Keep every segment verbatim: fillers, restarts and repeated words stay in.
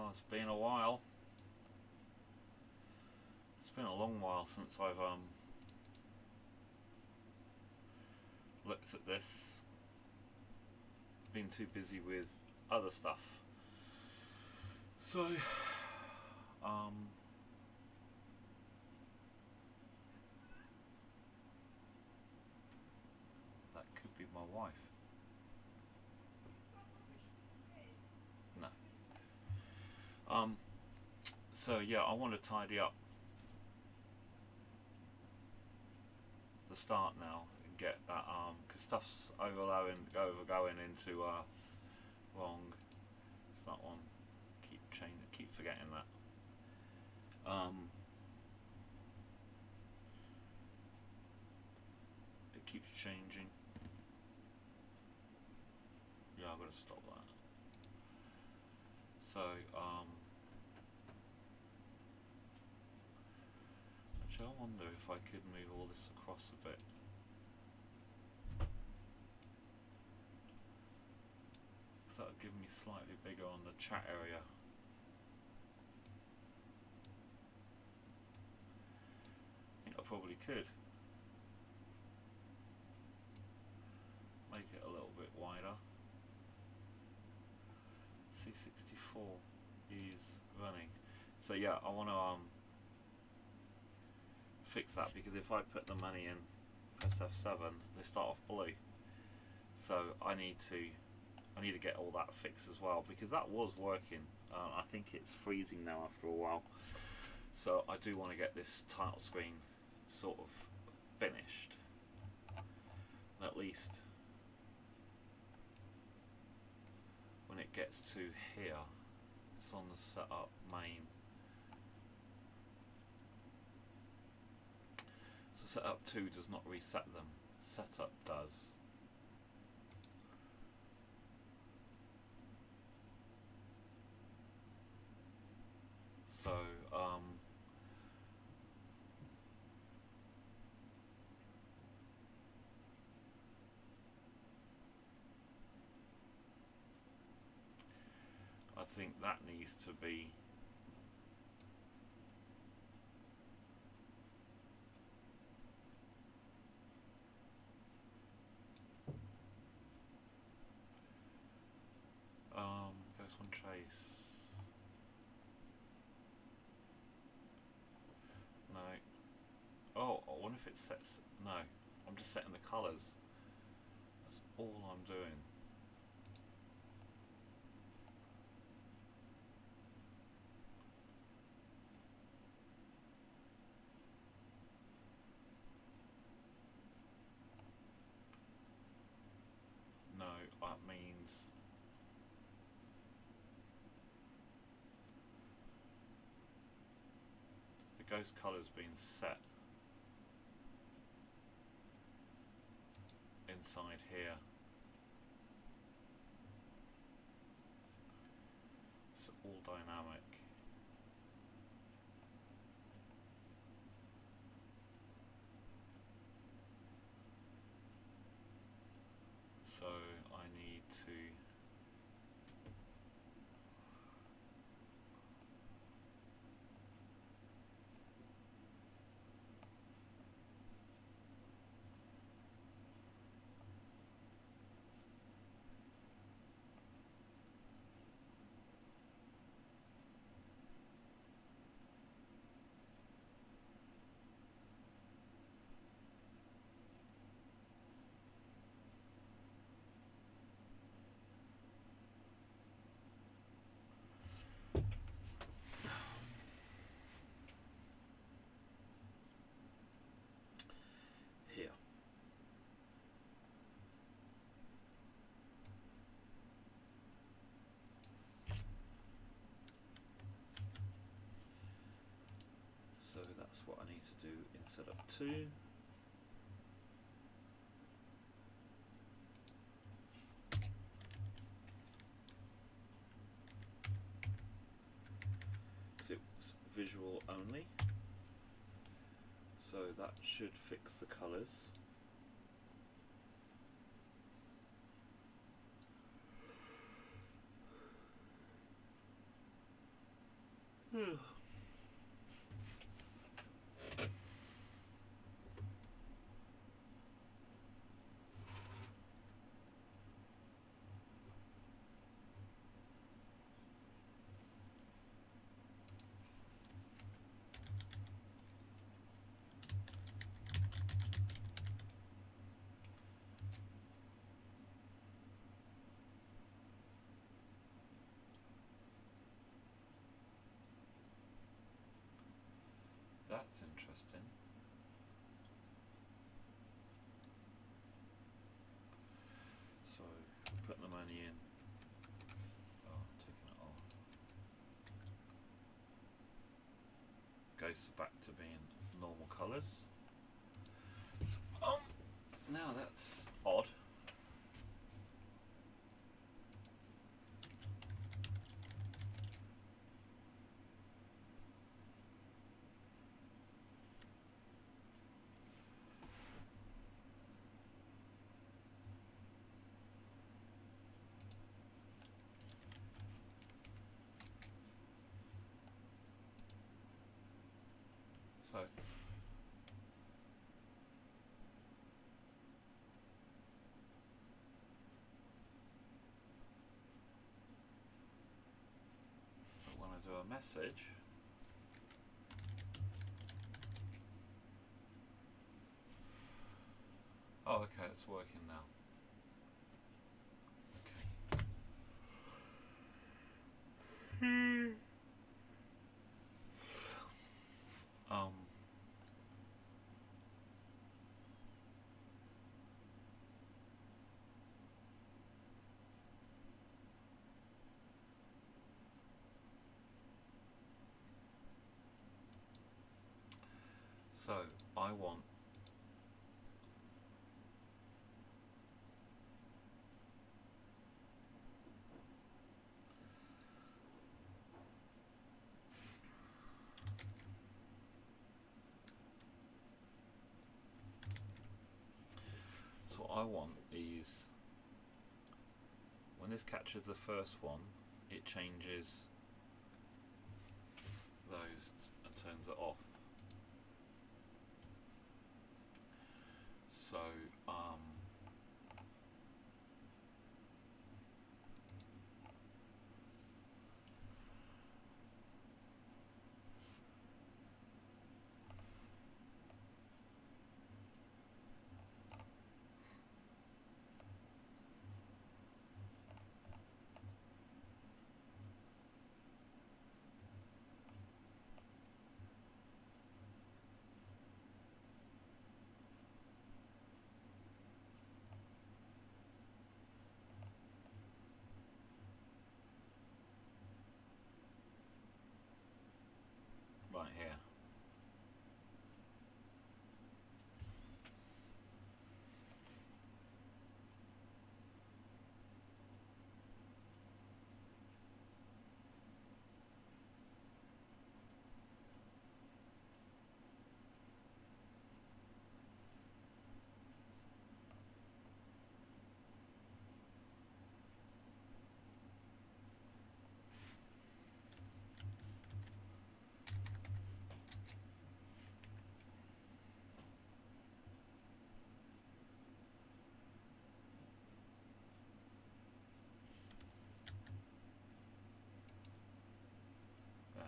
Well, it's been a while. It's been a long while since I've um, looked at this. Been too busy with other stuff. So, um, that could be my wife. No. Um, so yeah, I want to tidy up the start now and get that, um, because stuff's overlowing, overgoing into uh, wrong. It's that one. Keep changing. Keep forgetting that. Um, it keeps changing. Yeah, I've got to stop that. So, um, actually, I wonder if I could move all this across a bit. Because that would give me slightly bigger on the chat area. I think I probably could. Make it a little bit wider. C sixty-four is running. So yeah, I want to um, fix that, because if I put the money in, press F seven, they start off blue. So I need to I need to get all that fixed as well, because that was working. Uh, I think it's freezing now after a while. So I do want to get this title screen sort of finished. At least when it gets to here, it's on the setup main. So setup two does not reset them, setup does. So um, I think that needs to be um, Ghost One Trace. No. Oh, I wonder if it sets. No, I'm just setting the colours. That's all I'm doing. No, that means the ghost colour's been set inside here. It's all dynamic. So I need to here. So that's what I need to do in setup two. So it's visual only. So that should fix the colours. That's interesting. So, putting the money in. Oh, taking it off. Goes back to being normal colours. Um, now that's odd. So when I do a message, oh okay, it's working now. Okay. um So I want so what I want is when this catches the first one, it changes those and turns it off. So um right here. There.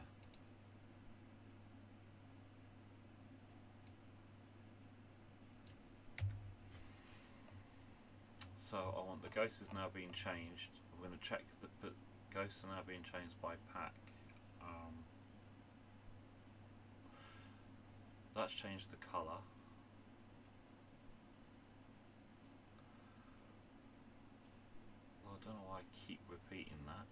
So I want the ghost is now being changed. I'm going to check the p ghosts are now being changed by pack. Um, that's changed the colour. Well, I don't know why I keep repeating that.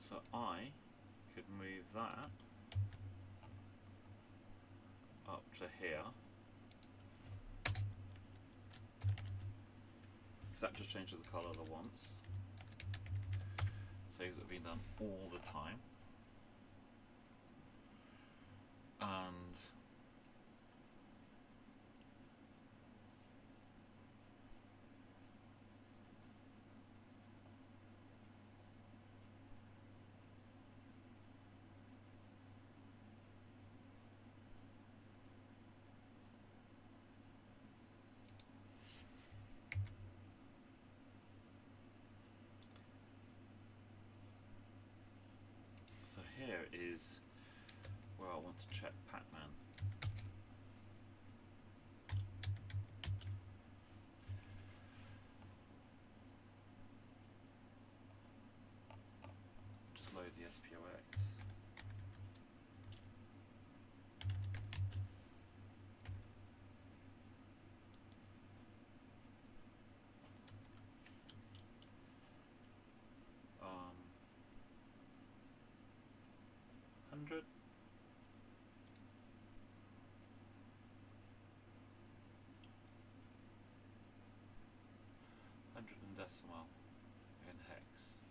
So I could move that up to here. So that just changes the colour of the once. Saves it being done all the time. And so here is where I want to check Pac-Man. Just load the S P O X. Um, one hundred. Hundred and decimal in hex.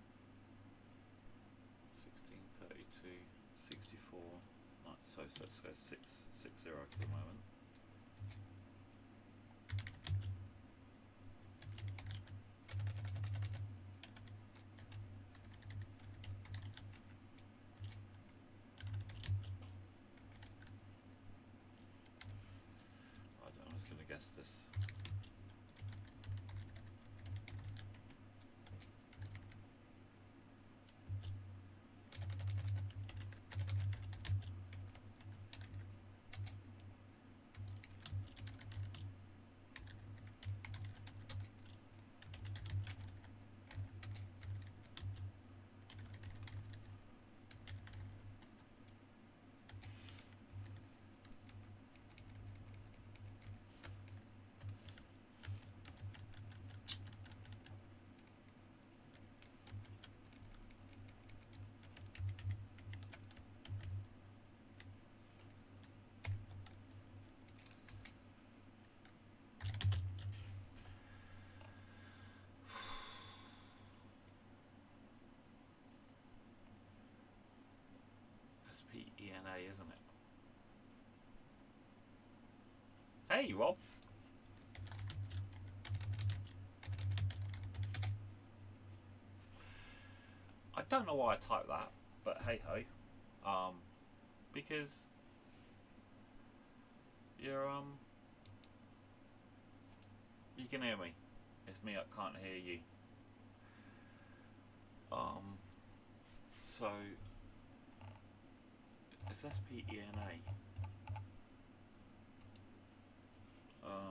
Sixteen thirty-two sixty-four. Right, so, so let's go six six zero for the moment. I don't know, I'm just going to guess this. S P E N A, isn't it? Hey, Rob. I don't know why I typed that, but hey ho. Um, because you're um, you can hear me. It's me. I can't hear you. Um, so it's S P E N A. Um,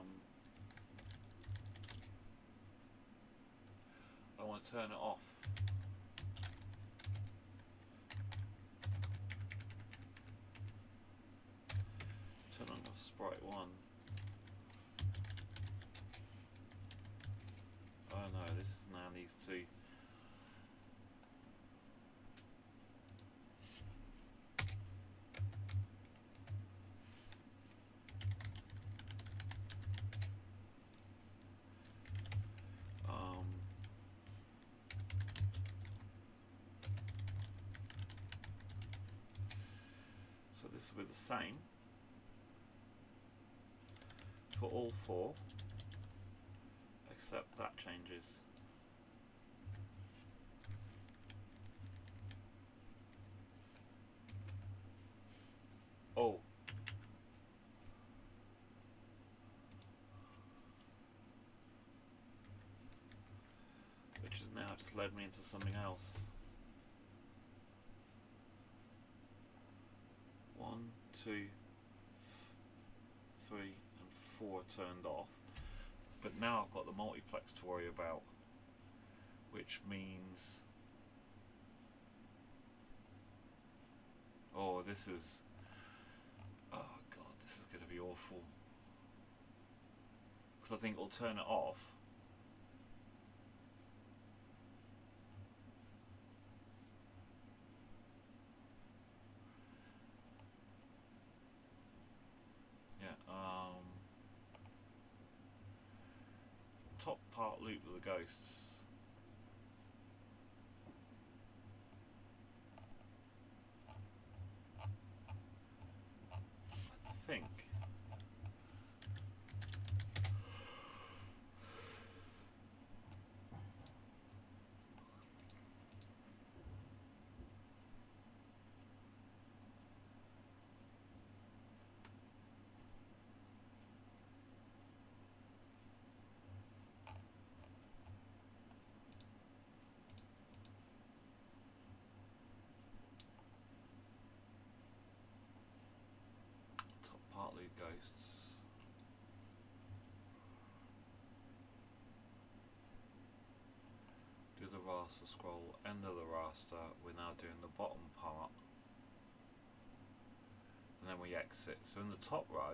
I want to turn it off. Turn on off sprite one. Oh no, this is now needs to. Um, so this will be the same for all four, except that changes. Oh. Which has now just led me into something else. One, two, th three, and four turned off. But now I've got the multiplex to worry about, which means, oh, this is, oh god, this is going to be awful. Because I think it'll turn it off. top part loop with the ghosts. I think. Top part loop ghosts. Do the raster scroll, end of the raster. We're now doing the bottom part, and then we exit. So in the top row,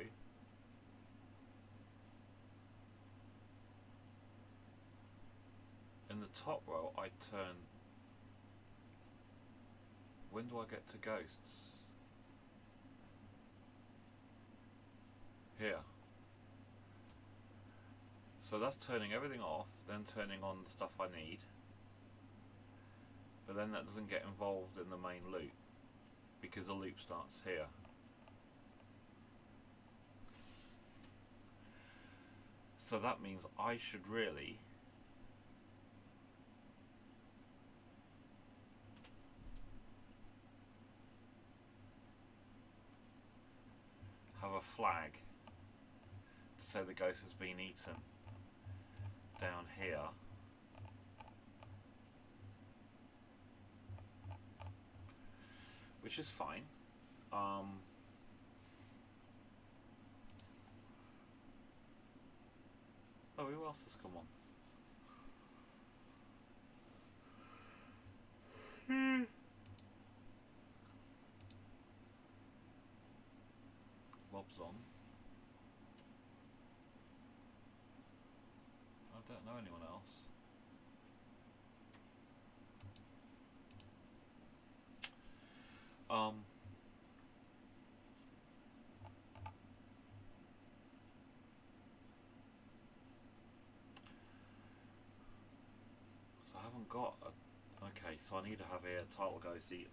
in the top row, I turn. When do I get to ghosts? Here. So that's turning everything off, then turning on the stuff I need. But then that doesn't get involved in the main loop because the loop starts here. So that means I should really have a flag to say the ghost has been eaten down here. Which is fine. Um, oh, who else has come on? Rob's on. I don't know anyone else. Um, so I haven't got a, okay, so I need to have here title ghost eaten.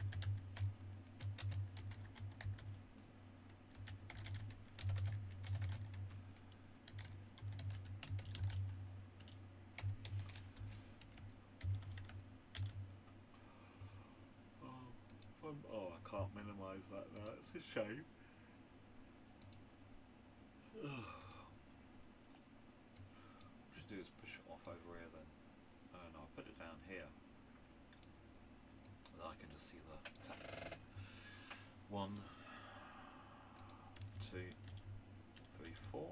Oh, I can't minimise that now, it's a shame. What I should do is push it off over here then. Oh no, I'll put it down here. Then I can just see the text. One, two, three, four.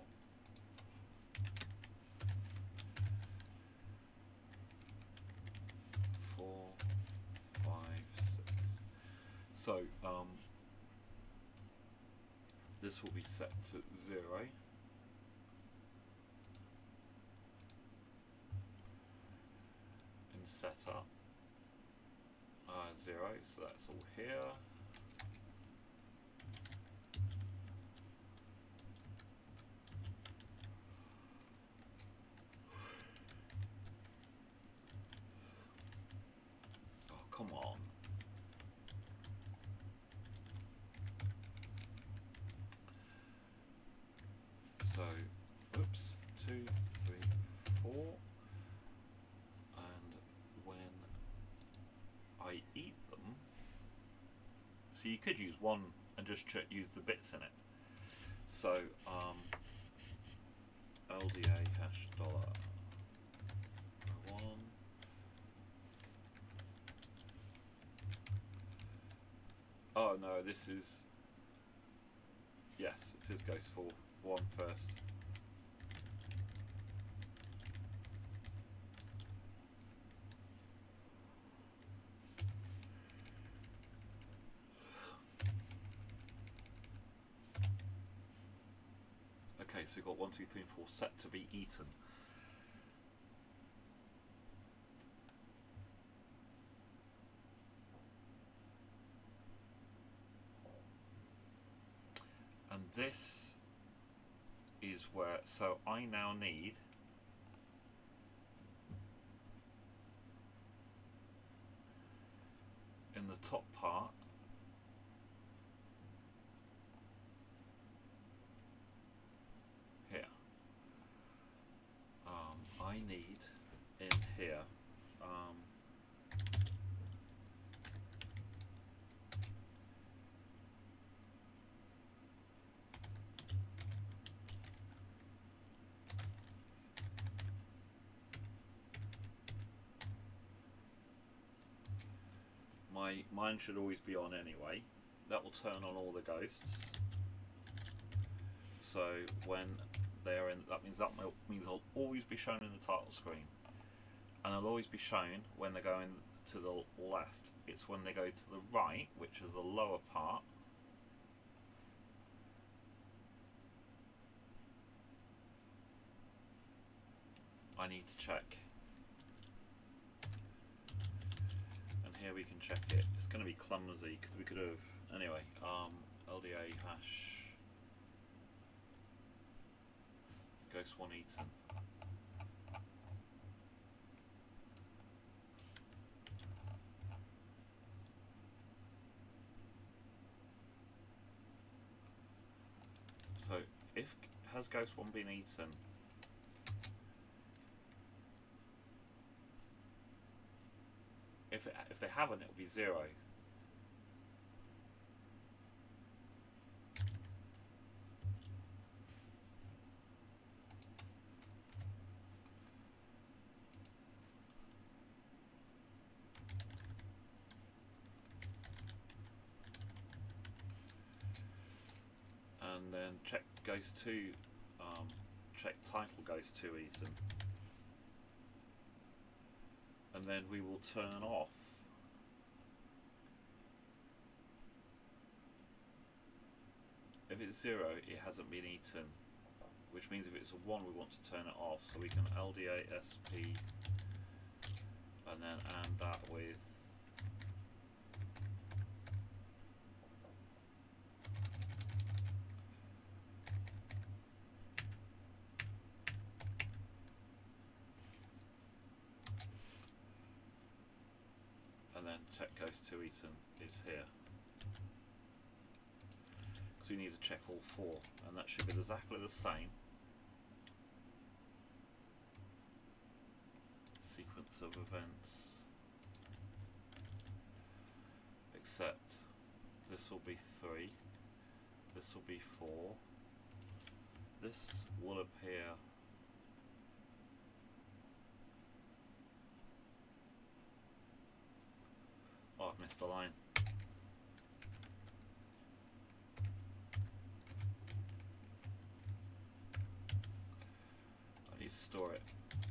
Four, five, six. So, um, this will be set to zero. In setup, uh, zero, so that's all here. Oh, come on. So, oops, two, three, four, and when I eat them, so you could use one and just ch use the bits in it. So, um, L D A hash dollar one. Oh no, this is, yes, it is ghost for one first. Okay, so we've got one, two, three, and four set to be eaten. And this is where, so I now need top part. Here. Um, I need in here. Um, my mine should always be on anyway. That will turn on all the ghosts. So when they're in, that means that means they'll always be shown in the title screen, and they'll always be shown when they're going to the left. It's when they go to the right, which is the lower part, I need to check. And here we can check it. It's going to be clumsy because we could have anyway. Um, L D A hash Ghost one Eaton. So if has Ghost one been eaten? If it, if they haven't, it'll be zero. And then check Ghost two, um, check title Ghost two Eaton. And then we will turn off if it's zero, it hasn't been eaten, which means if it's a one, we want to turn it off. So we can L D A S P and then and that with and then check Ghost two Eaton is here. So we need to check all four, and that should be exactly the same sequence of events, except this will be three, this will be four, this will appear oh, I've missed a line. Store it.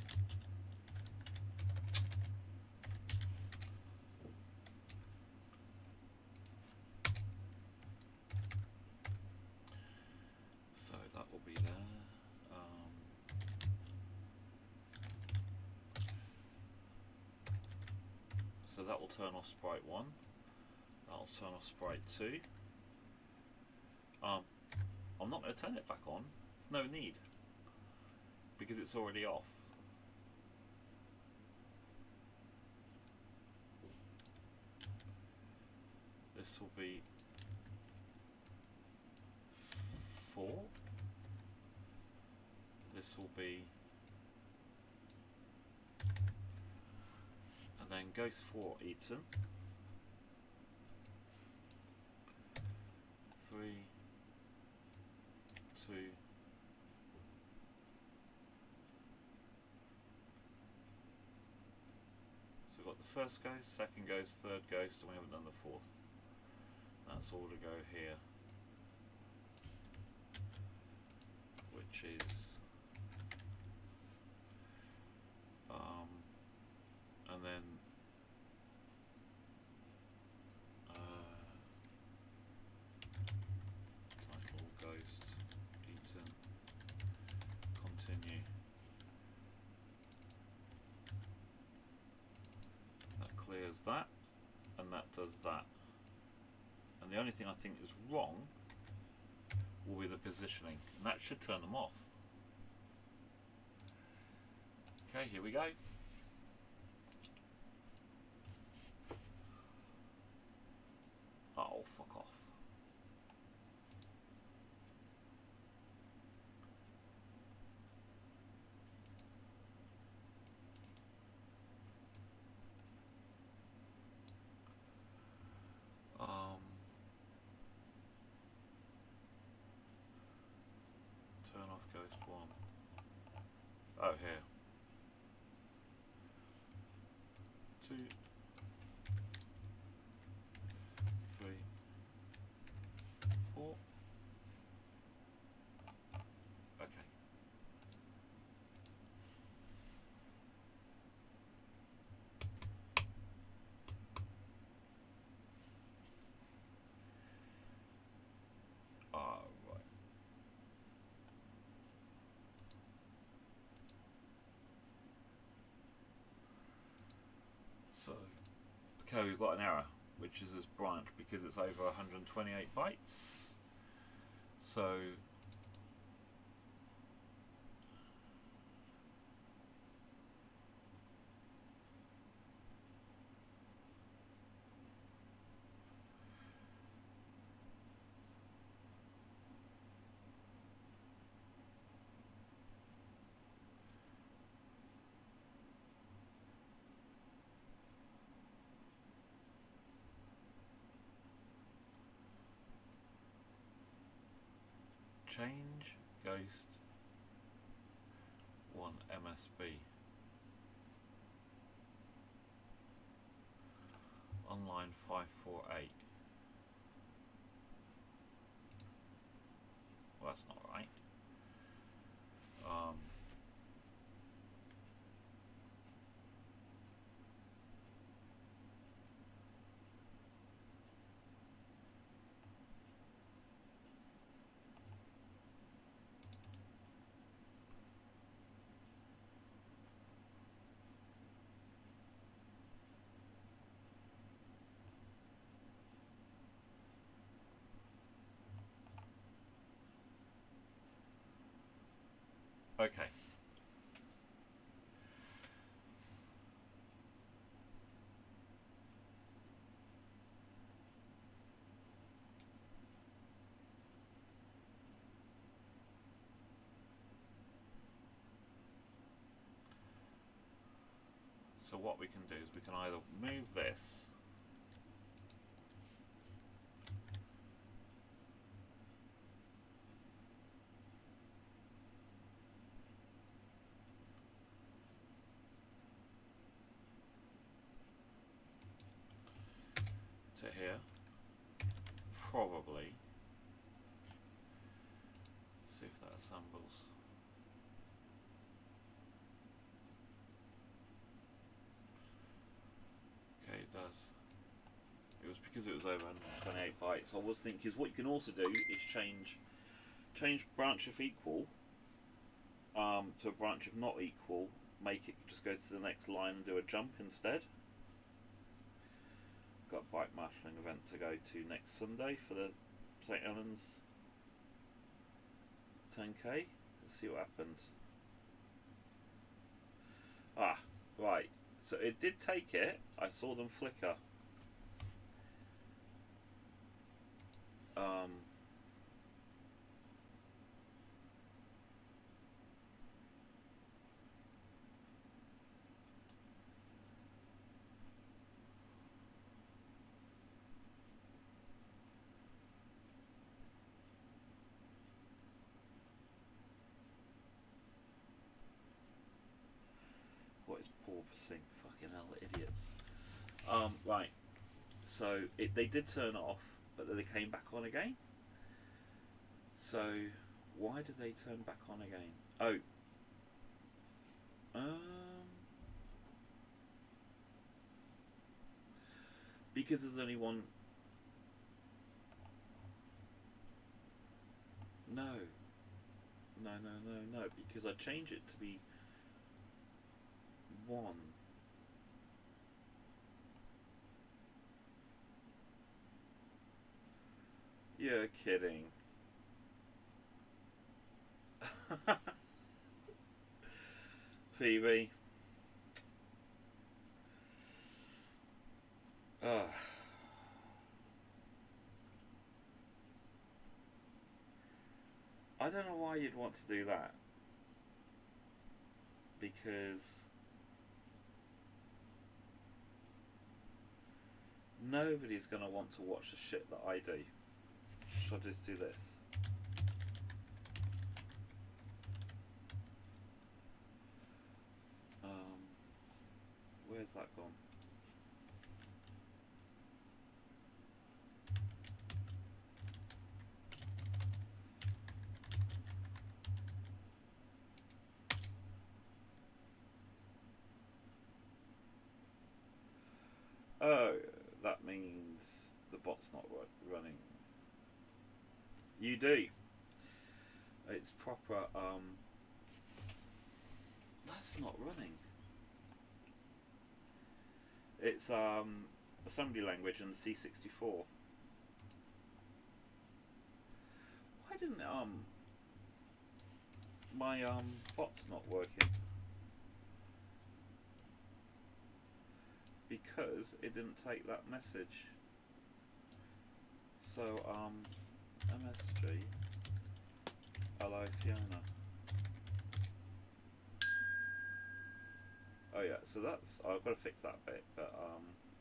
So that will be there. Um, so that will turn off sprite one. That will turn off sprite two. Um, I'm not going to turn it back on. There's no need, because it's already off. This will be four. This will be, and then Ghost four Eaton. Three, two. So we've got the first ghost, second ghost, third ghost, and we haven't done the fourth. That's all to go here, which is um, and then uh, title Ghost Eaton, continue. That clears that, and that does that. And the only thing I think is wrong will be the positioning, and that should turn them off. Okay, here we go. Oh, here. Two, three, four. Okay. Ah, right. So, okay, we've got an error, which is this branch because it's over one hundred twenty-eight bytes. So, change ghost one M S B online five four eight. Well, that's not right. Um, okay. So what we can do is we can either move this to here, probably. See if that assembles. Okay, it does. It was because it was over one hundred twenty-eight bytes. I was thinking, because what you can also do is change change branch if equal um, to a branch if not equal. Make it just go to the next line and do a jump instead. Got a bike marshalling event to go to next Sunday for the Saint Helens ten K. Let's see what happens. Ah, right. So it did take it. I saw them flicker. Um, what is porpoising? Fucking hell, idiots. Um, right. So it, they did turn off, but then they came back on again. So why did they turn back on again? Oh. Um. Because there's only one. No. No, no, no, no. Because I changed it to be one. You're kidding. Phoebe. Ugh. I don't know why you'd want to do that. Because nobody's going to want to watch the shit that I do. Shall I just do this? Where's that gone? Oh, that means the bot's not running. You do. It's proper. Um, that's not running. It's um, assembly language and C sixty-four. Why didn't um my um bot's not working? Because it didn't take that message. So um, M S G, hello Fiona. Oh yeah, so that's, I've got to fix that bit, but um,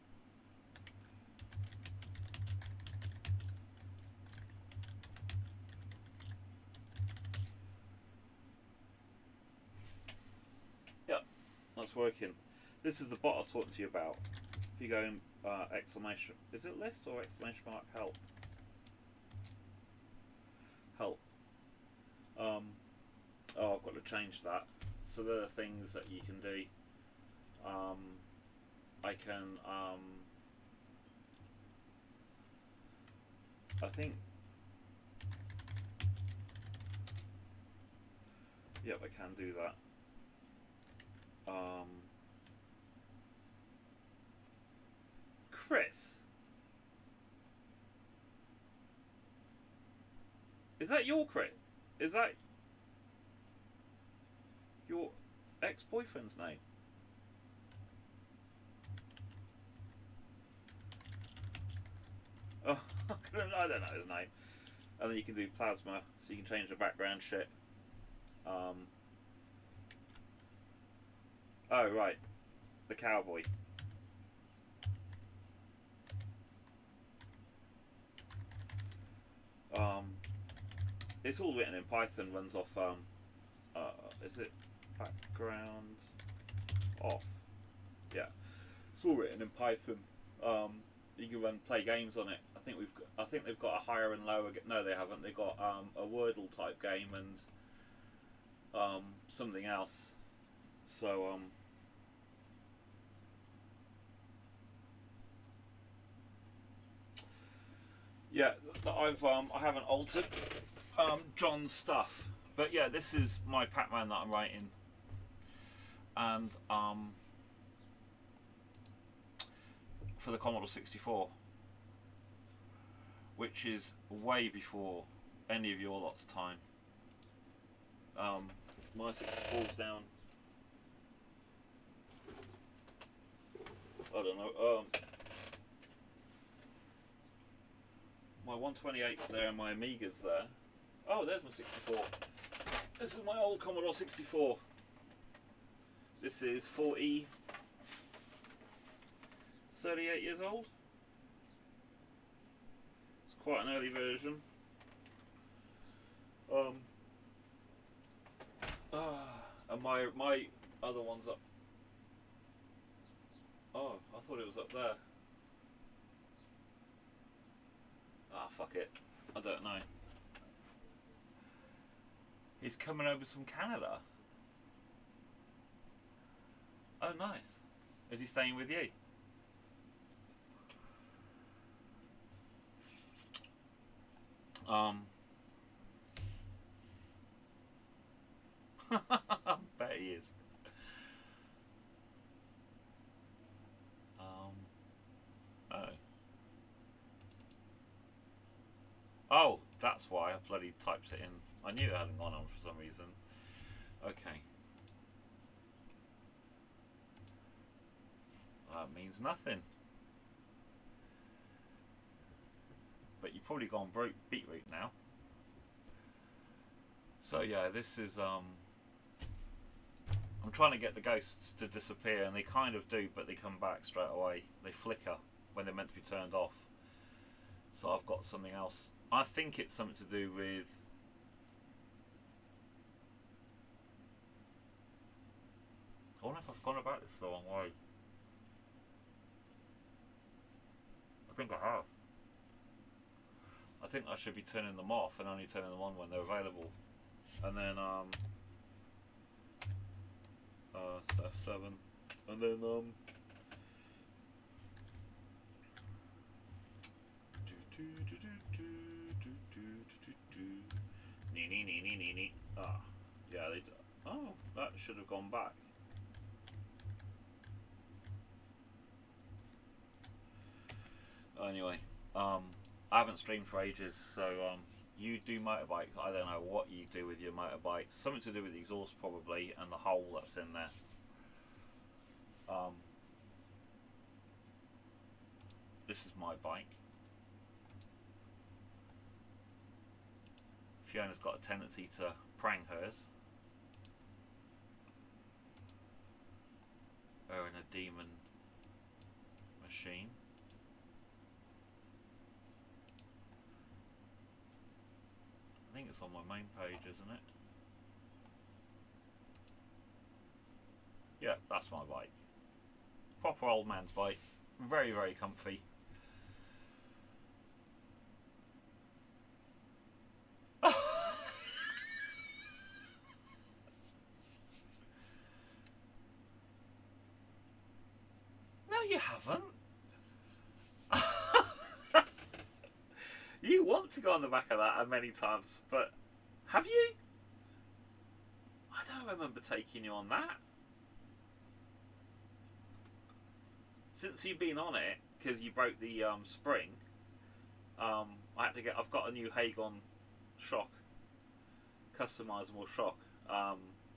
yeah, that's working. This is the bot I was talking to you about. If you go in uh, exclamation, is it list or exclamation mark help? Help. Um, oh, I've got to change that. So there are things that you can do. Um, I can, um, I think, yep, I can do that. Um, Chris, is that your Chris? Is that your ex-boyfriend's name? Oh, I don't know his name. And then you can do plasma, so you can change the background shit. Um, oh, right. The cowboy. Um, it's all written in Python, runs off, um, uh, is it background off? Yeah. It's all written in Python. Um, you can run play games on it. I think we've got, I think they've got a higher and lower. No, they haven't. They've got um, a Wordle type game and um, something else. So um, yeah, I've um, I haven't altered um, John's stuff, but yeah, this is my Pac-Man that I'm writing, and um, for the Commodore sixty-four. Which is way before any of your lot's time. Um, my sixty-four's down. I don't know. Um, my one twenty-eight's there and my Amiga's there. Oh, there's my sixty-four. This is my old Commodore sixty-four. This is forty, thirty-eight years old. Quite an early version. Um, uh, and my my other one's up. Oh, I thought it was up there. Ah, fuck it. I don't know. He's coming over from Canada. Oh, nice. Is he staying with you? Um, I bet he is. Um, oh. Oh, that's why I bloody typed it in. I knew it hadn't gone on for some reason. Okay. That means nothing. But you've probably gone beetroot now. So yeah, this is um I'm trying to get the ghosts to disappear, and they kind of do, but they come back straight away. They flicker when they're meant to be turned off. So I've got something else. I think it's something to do with I wonder if I've gone about this the wrong way. I think I have. I think I should be turning them off and only turning them on when they're available. And then um uh F seven. And then um do do do do do do do do do nee nee nee nee nee nee. Ah, yeah, they do. Oh, that should have gone back. Anyway, um I haven't streamed for ages, so um, you do motorbikes. I don't know what you do with your motorbikes. Something to do with the exhaust probably, and the hole that's in there. Um, this is my bike. Fiona's got a tendency to prang hers. Her in a demon machine. I think it's on my main page, isn't it? Yeah, that's my bike. Proper old man's bike. Very, very comfy. No, you haven't. You want to go on the back of that many times, but have you? I don't remember taking you on that. Since you've been on it, because you broke the um, spring, um, I had to get. I've got a new Hagon shock, customizable shock, um,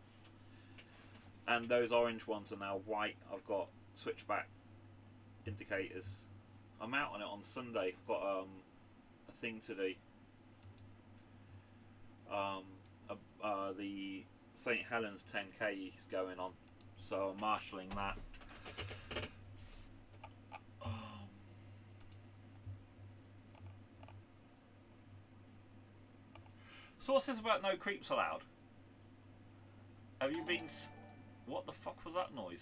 and those orange ones are now white. I've got switchback indicators. I'm out on it on Sunday. I've got um. thing to do. Um, uh, uh, the Saint Helens ten K is going on, so I'm marshalling that. Um, so what's this about no creeps allowed? Have you been... S what the fuck was that noise?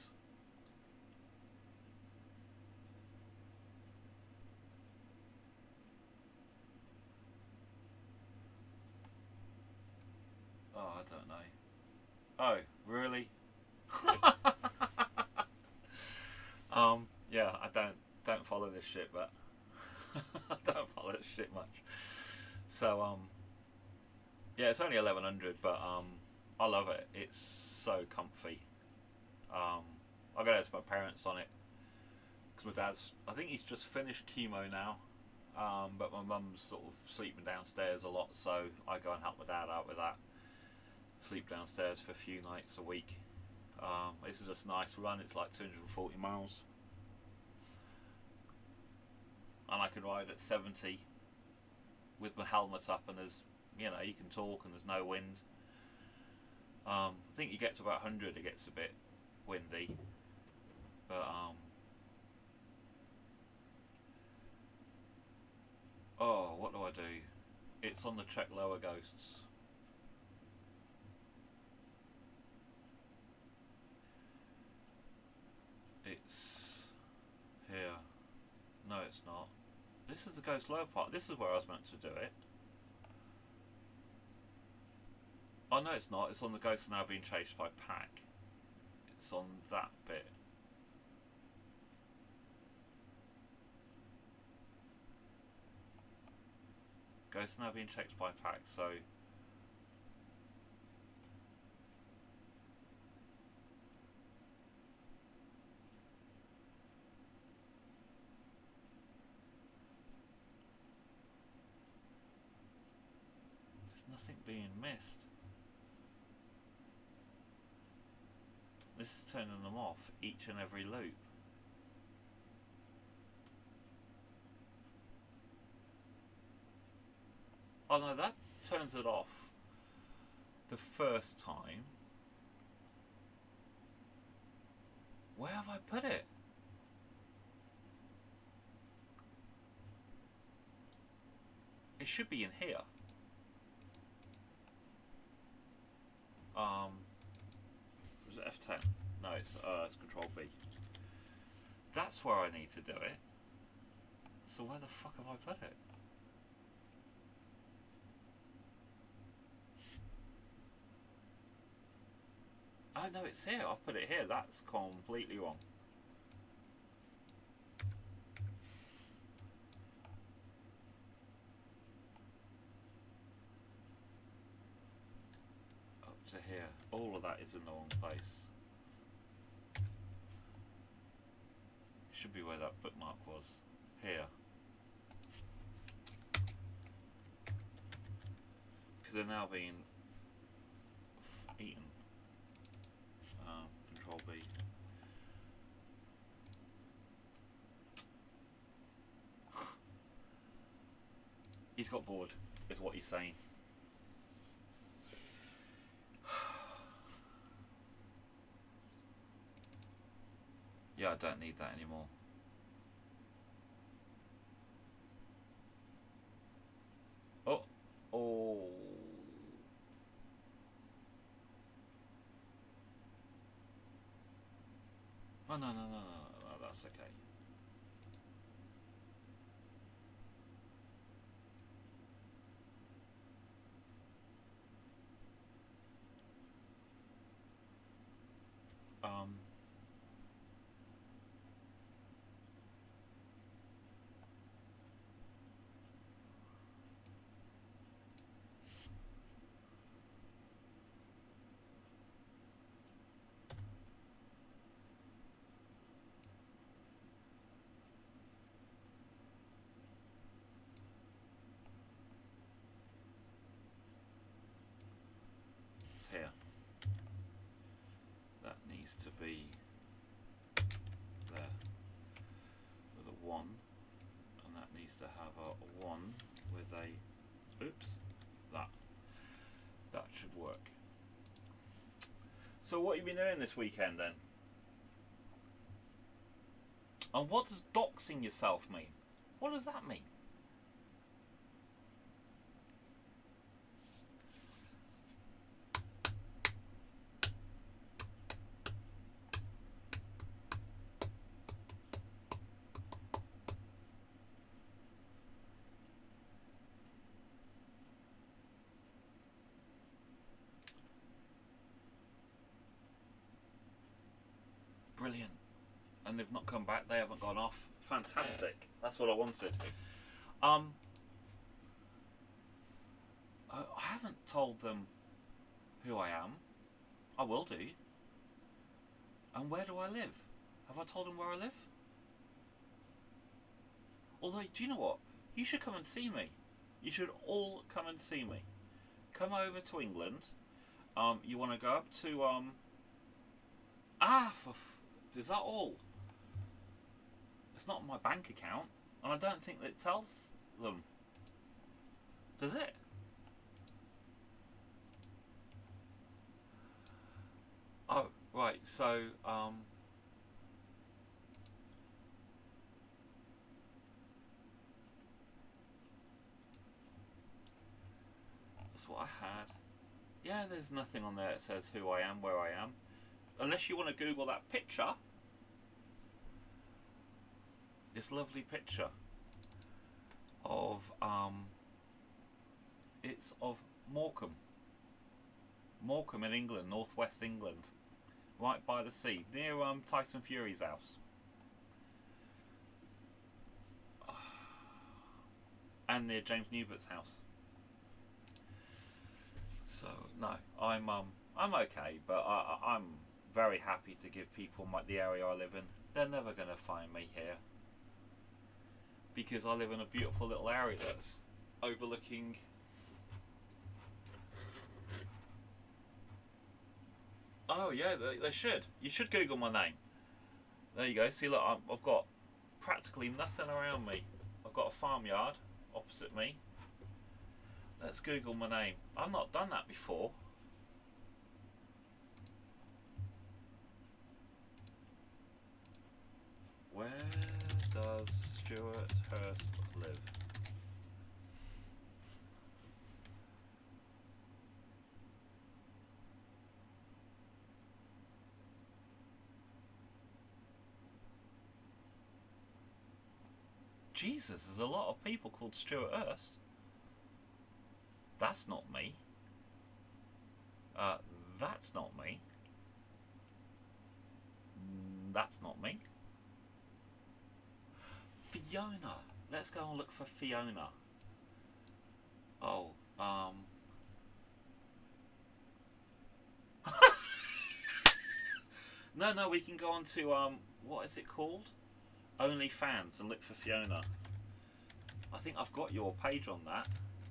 Oh, I don't know. Oh, really? um, yeah, I don't don't follow this shit, but I don't follow this shit much. So, um, yeah, it's only eleven hundred, but um, I love it. It's so comfy. Um, I go out to my parents on it because my dad's. I think he's just finished chemo now. Um, but my mum's sort of sleeping downstairs a lot, so I go and help my dad out with that. Sleep downstairs for a few nights a week. Um, this is just a nice run. It's like two hundred forty miles, and I can ride at seventy with my helmet up, and there's, you know, you can talk and there's no wind. Um, I think you get to about one hundred, it gets a bit windy, but um, oh, what do I do? It's on the Trek Lower Ghosts. It's here. No, it's not. This is the Ghost Lower part. This is where I was meant to do it. Oh no, it's not. It's on the Ghosts Now Being Chased by Pack. It's on that bit. Ghosts Now Being Chased by Pack. So. Nothing being missed. This is turning them off each and every loop. Oh no, that turns it off the first time. Where have I put it? It should be in here. Um, was it F ten? No, it's, uh, it's Control B. That's where I need to do it. So where the fuck have I put it? Oh no, it's here. I've put it here. That's completely wrong. Up to here. All of that is in the wrong place. Should be where that bookmark was. Here. Because they're now being eaten. Uh, control B. He's got bored, is what he's saying. Yeah, I don't need that anymore. Oh, oh. Oh, no, no, no, no, no, that's okay. Um... Here. That needs to be there with a one, and that needs to have a one with a, oops, that. That should work. So what have you been doing this weekend then? And what does doxing yourself mean? What does that mean? Brilliant. And they've not come back, they haven't gone off. Fantastic. That's what I wanted. Um, I, I haven't told them who I am. I will do. And where do I live? Have I told them where I live? Although, do you know what? You should come and see me. You should all come and see me. Come over to England. Um, you want to go up to... Um, ah, for... F is that all? It's not my bank account. And I don't think that it tells them. Does it? Oh, right. So, um... that's what I had. Yeah, there's nothing on there that says who I am, where I am. Unless you want to Google that picture. This lovely picture of, um, it's of Morecambe. Morecambe in England, northwest England. Right by the sea, near um, Tyson Fury's house. And near James Newbert's house. So, no, I'm, um, I'm okay, but I, I'm very happy to give people my, the area I live in. They're never going to find me here. Because I live in a beautiful little area that's overlooking... Oh yeah, they, they should. You should Google my name. There you go. See, look, I'm, I've got practically nothing around me. I've got a farmyard opposite me. Let's Google my name. I've not done that before. Where does Stuart Hurst live? Jesus, there's a lot of people called Stuart Hurst. That's not me. Uh, that's not me. That's not me. Fiona. Let's go and look for Fiona. Oh, um... no, no, we can go on to, um, what is it called? OnlyFans and look for Fiona. I think I've got your page on that.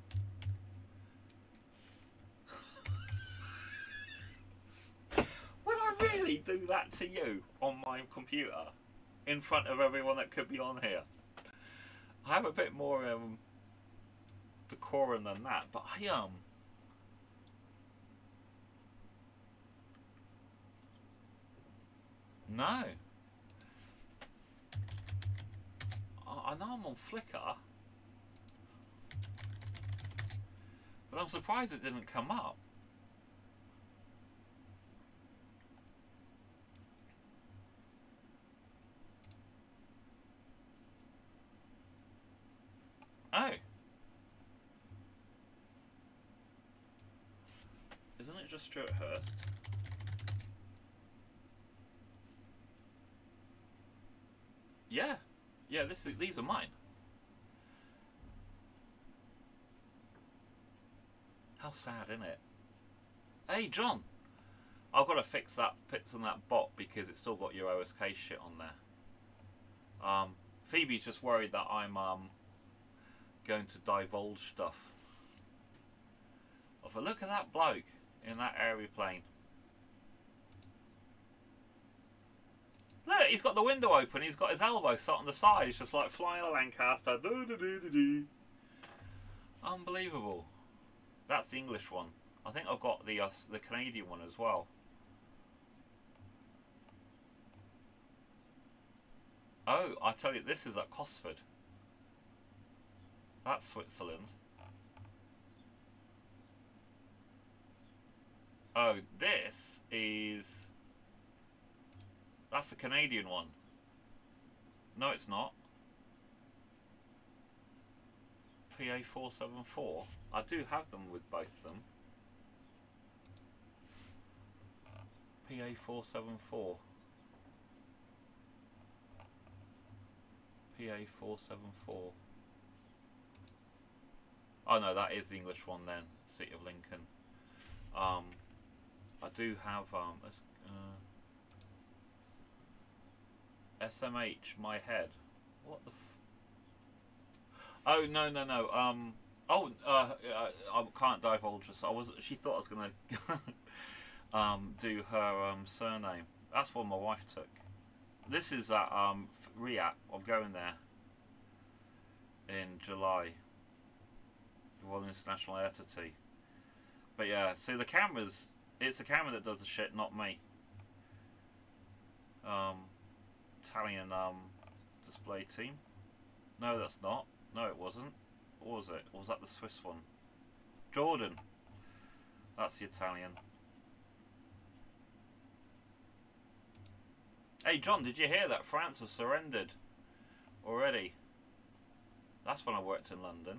Would I really do that to you on my computer? In front of everyone that could be on here? I have a bit more um, decorum than that, but I um no. I, I know I'm on Flickr, but I'm surprised it didn't come up. Oh. Isn't it just Stuart Hurst? Yeah. Yeah, this is, these are mine. How sad, isn't it? Hey, John. I've got to fix that bits on that bot because it's still got your O S K shit on there. Um, Phoebe's just worried that I'm um going to divulge stuff. Oh, but look at that bloke in that aeroplane. Look, he's got the window open. He's got his elbow sat on the side. He's just like flying a Lancaster. Doo, doo, doo, doo, doo. Unbelievable. That's the English one. I think I've got the uh, the Canadian one as well. Oh, I tell you, this is at Cosford. That's Switzerland. Oh, this is... That's the Canadian one. No, it's not. P A four seven four. I do have them with both of them. P A four seven four. P A four seven four. Oh no, that is the English one then. City of Lincoln. Um, I do have um, uh, S M H. My head. What the? F oh no no no. Um. Oh, uh, uh, I can't divulge this. I was. She thought I was gonna um do her um surname. That's what my wife took. This is at um Riyadh. I'm going there in July. Royal International Air Tattoo. But yeah, so the cameras, it's the camera that does the shit, not me. Um, Italian um, display team. No, that's not. No, it wasn't. What was it? Or was that the Swiss one? Jordan. That's the Italian. Hey John, did you hear that France has surrendered already? That's when I worked in London.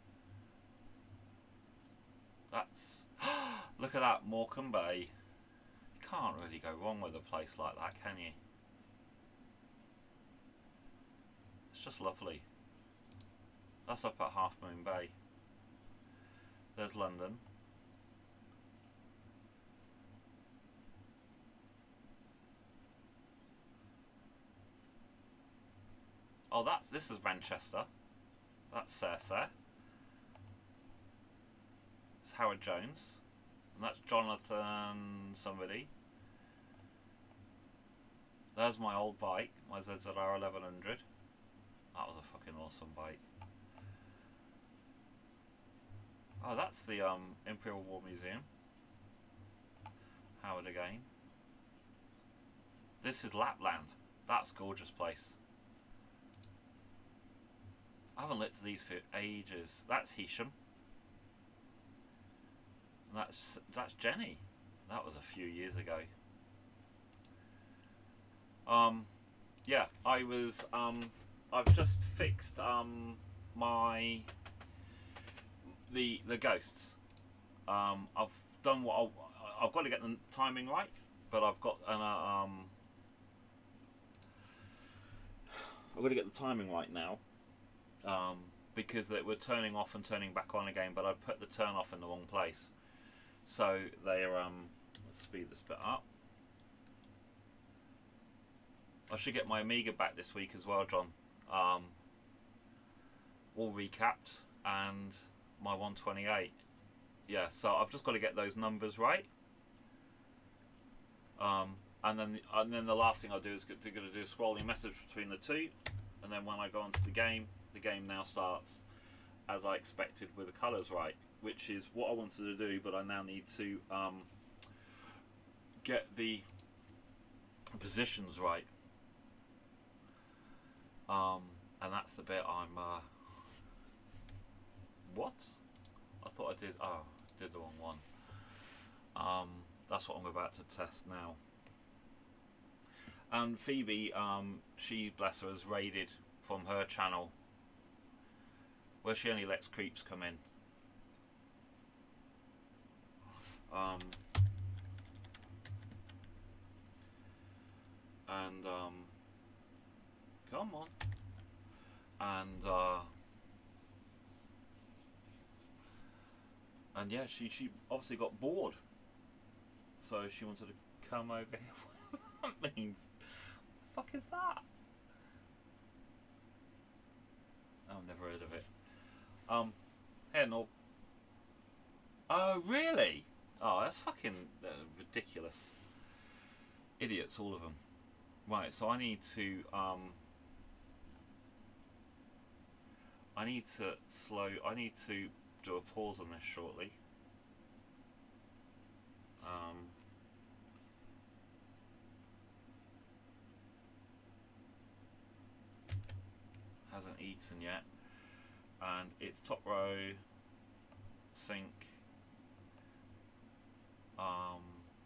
That's... Look at that, Morecambe Bay. You can't really go wrong with a place like that, can you? It's just lovely. That's up at Half Moon Bay. There's London. Oh, that's, this is Manchester. That's Cersei. It's Howard Jones. And that's Jonathan somebody. There's my old bike, my Z Z R eleven hundred. That was a fucking awesome bike. Oh, that's the um, Imperial War Museum. Howard again. This is Lapland. That's a gorgeous place. I haven't looked at these for ages. That's Hesham. And that's that's Jenny. That was a few years ago. Um, yeah, I was um, I've just fixed um, my the the ghosts. Um, I've done what I, I've got to get the timing right, but I've got an uh, um, I've got to get the timing right now. Um, because they were turning off and turning back on again, but I put the turn off in the wrong place. So they're um, let's speed this bit up. I should get my Amiga back this week as well, John. Um, all recapped, and my one twenty-eight. Yeah, so I've just got to get those numbers right. Um, and then and then the last thing I'll do is going to do a scrolling message between the two, and then when I go onto the game, the game now starts as I expected with the colours right, which is what I wanted to do, but I now need to um, get the positions right. Um, and that's the bit I'm, uh, what? I thought I did, oh, did the wrong one. Um, that's what I'm about to test now. And Phoebe, um, she, bless her, has raided from her channel, where she only lets creeps come in. Um, and, um, come on. And, uh, and yeah, she, she obviously got bored. So she wanted to come over here. What that means? What the fuck is that? I've never heard of it. Um, here, no. Oh, really? Oh, that's fucking uh, ridiculous. Idiots, all of them. Right, so I need to, um, I need to slow, I need to do a pause on this shortly. Um, hasn't eaten yet. And it's top row, sync, um,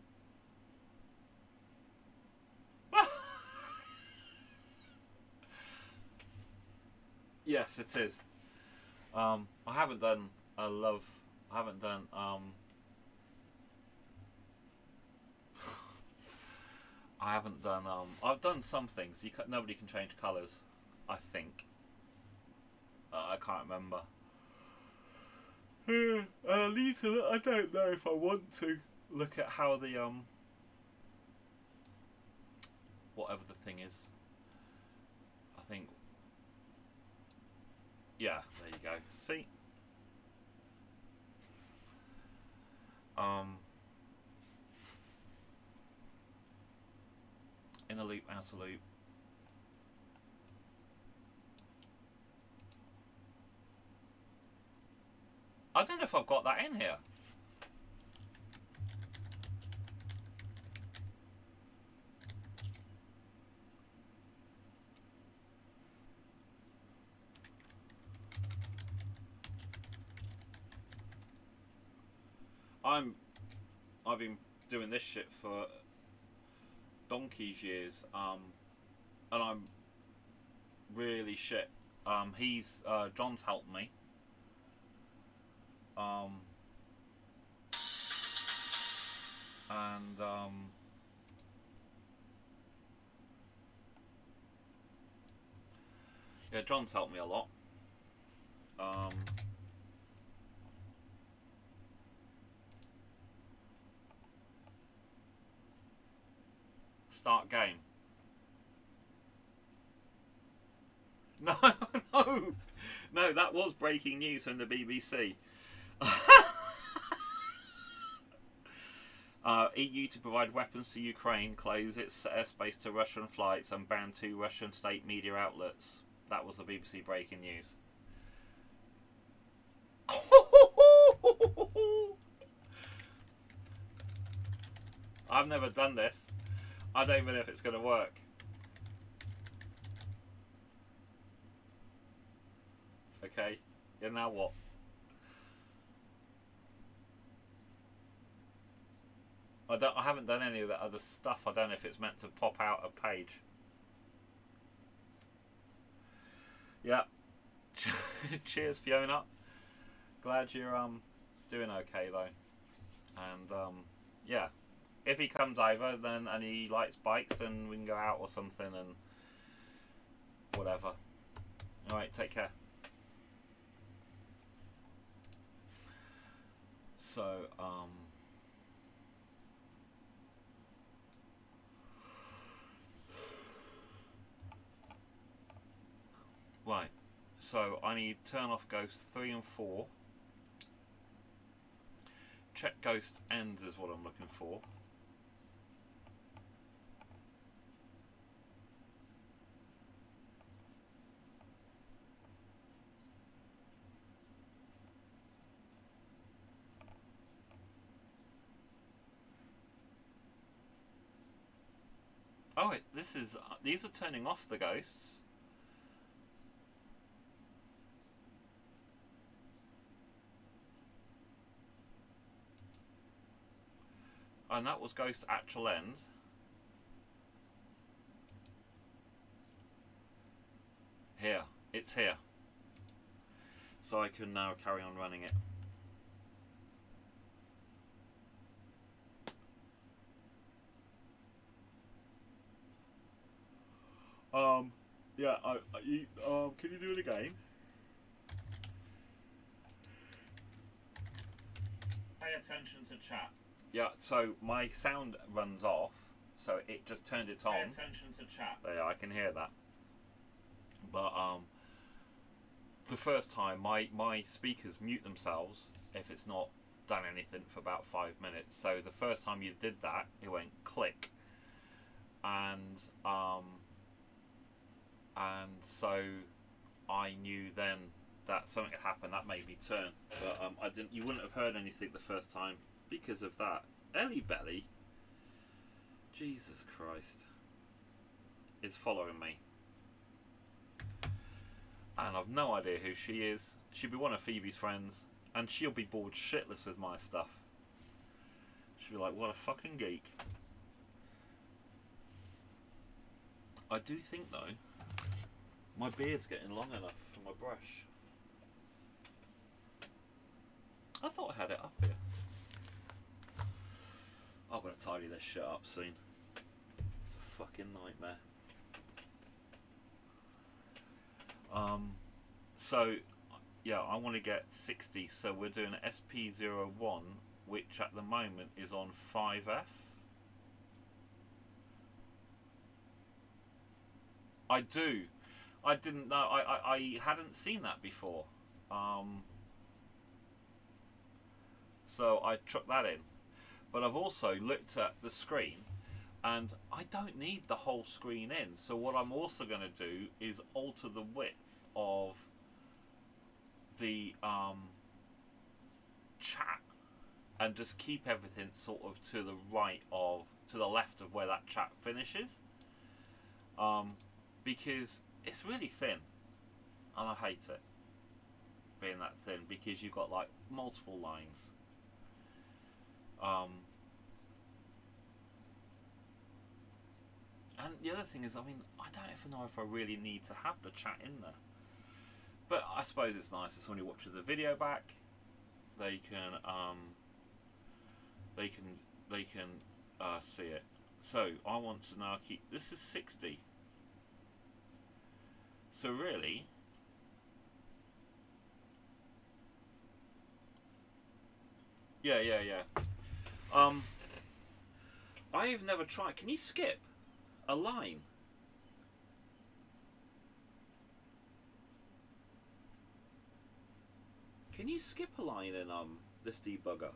yes, it is. Um, I haven't done a love, I haven't done, um, I haven't done, um, I've done some things. You can, nobody can change colours, I think. Uh, I can't remember. I need to. I don't know if I want to look at how the um, whatever the thing is. I think. Yeah, there you go. See. Um. Inner loop, outer loop. I don't know if I've got that in here. I'm, I've been doing this shit for donkey's years, um, and I'm really shit. Um, he's, uh, John's helped me. Um, and um, yeah, John's helped me a lot. Um, start game. No, no, no, that was breaking news from the B B C. uh, E U to provide weapons to Ukraine, close its airspace to Russian flights and ban two Russian state media outlets. That was the B B C breaking news. I've never done this. I don't even know if it's going to work. Okay, yeah, now what? I don't. I haven't done any of that other stuff. I don't know if it's meant to pop out a page. Yeah. Cheers, Fiona. Glad you're um doing okay though. And um yeah, if he comes over then and he likes bikes, and we can go out or something and whatever. All right, take care. So um. Right, so I need turn off ghost three and four. Check ghost ends is what I'm looking for. Oh, it, this is uh, these are turning off the ghosts. And that was ghost actual end. Here, it's here. So I can now carry on running it. Um, yeah, I, I you, um, can you do it again? Pay attention to chat. Yeah, so my sound runs off, so it just turned it on. Pay attention to chat. There, I can hear that. But um, the first time, my my speakers mute themselves if it's not done anything for about five minutes. So the first time you did that, it went click, and um, and so I knew then that something had happened that made me turn. But um, I didn't. You wouldn't have heard anything the first time because of that. Ellie Belly, Jesus Christ, is following me, and I've no idea who she is. She'll be one of Phoebe's friends, and she'll be bored shitless with my stuff. She'll be like, what a fucking geek. I do think though, my beard's getting long enough for my brush. I thought I had it up here. I've got to tidy this shit up soon. It's a fucking nightmare. Um, so, yeah, I want to get sixty, so we're doing S P zero one, which at the moment is on five F. I do. I didn't know, I, I, I hadn't seen that before. Um, so I chucked that in. But I've also looked at the screen, and I don't need the whole screen in. So what I'm also going to do is alter the width of the um, chat, and just keep everything sort of to the right of, to the left of where that chat finishes. Um, because it's really thin, and I hate it being that thin, because you've got like multiple lines. Um, and the other thing is, I mean, I don't even know if I really need to have the chat in there. But I suppose it's nice if somebody watches the video back, they can, um, they can, they can uh, see it. So I want to now keep, this is sixty. So really, yeah, yeah, yeah. Um, I've never tried. Can you skip a line? Can you skip a line in um this debugger?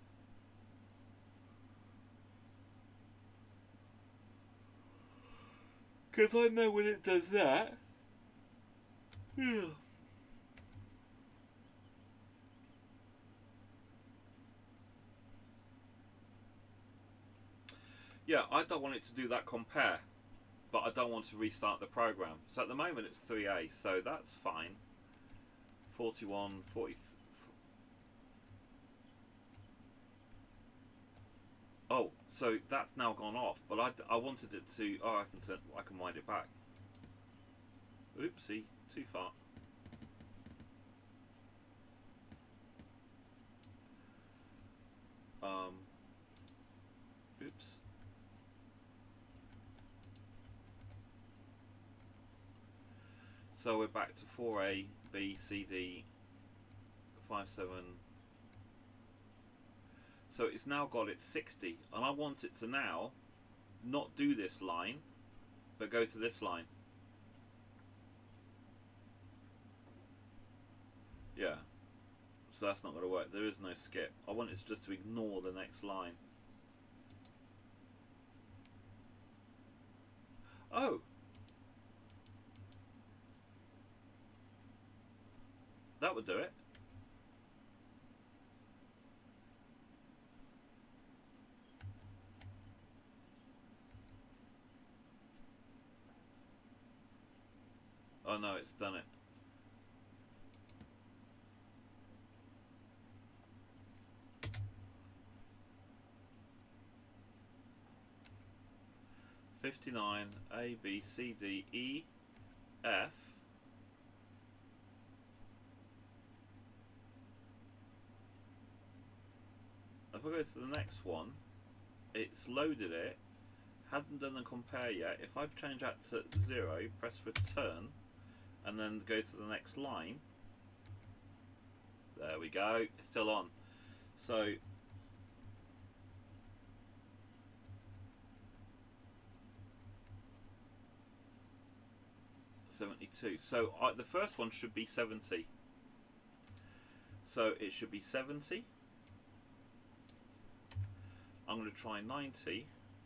Because I know when it does that. Yeah. Yeah, I don't want it to do that compare, but I don't want to restart the program. So at the moment it's three A, so that's fine. forty-one, forty. Oh, so that's now gone off, but I, I wanted it to. Oh, I can turn. I can wind it back. Oopsie, too far. Um, oops. So we're back to four A, B, C, D, five, seven. So it's now got its sixty, and I want it to now not do this line, but go to this line. Yeah. So that's not going to work. There is no skip. I want it to just to ignore the next line. Oh! That would do it. Oh no, it's done it. fifty-nine, A, B, C, D, E, F. If I go to the next one, it's loaded it, hasn't done the compare yet. If I change that to zero, press return, and then go to the next line, there we go, it's still on. So seventy-two. So I, the first one should be seventy. So it should be seventy. I'm going to try ninety.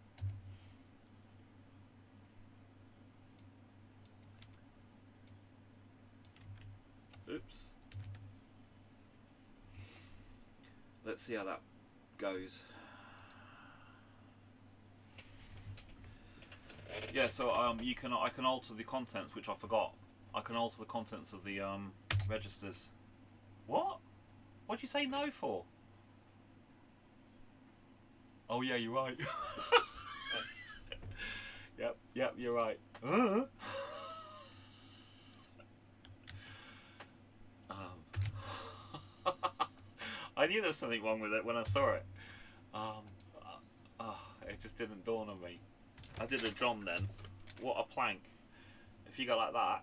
Oops. Let's see how that goes. Yeah, so um, you can I can alter the contents, which I forgot. I can alter the contents of the um, registers. What? What'd you say no for? Oh yeah, you're right. Yep, yep, you're right. Uh. um. I knew there was something wrong with it when I saw it. Um. Uh, uh, it just didn't dawn on me. I did a drum then. What a plank. If you go like that.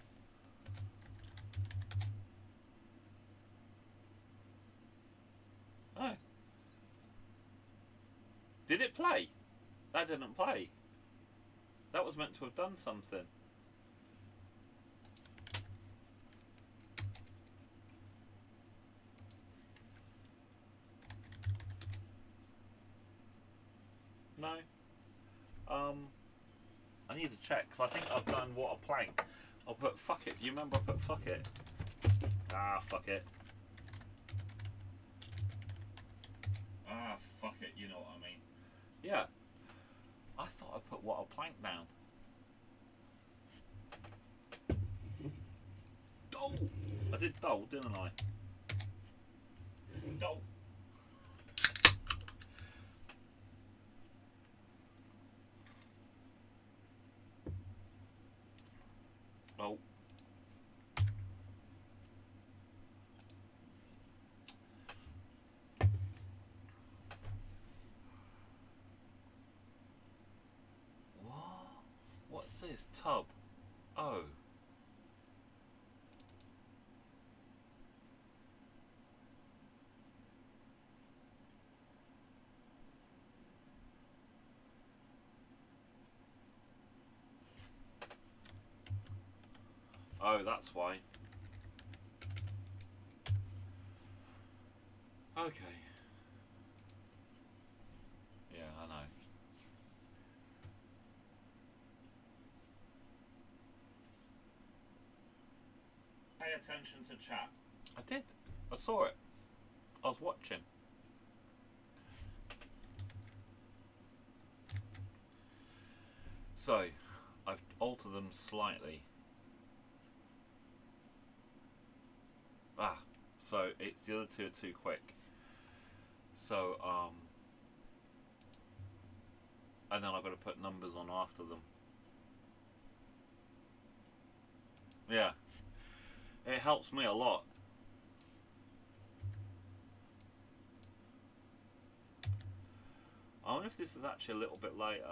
Oh. Did it play? That didn't play. That was meant to have done something. No. Um, I need to check, because I think I've done what a plank. I'll put fuck it. Do you remember I put fuck it? Ah, fuck it. Ah, fuck it. You know what I mean. Yeah. I thought I put what a plank down. Dole! I did dole, didn't I? Dole. Oh. What? What's this? Tub. Oh. Oh, that's why. Okay. Yeah, I know. Pay attention to chat. I did. I saw it. I was watching. So, I've altered them slightly. Ah, so it's the other two are too quick. So, um, and then I've got to put numbers on after them. Yeah. It helps me a lot. I wonder if this is actually a little bit later.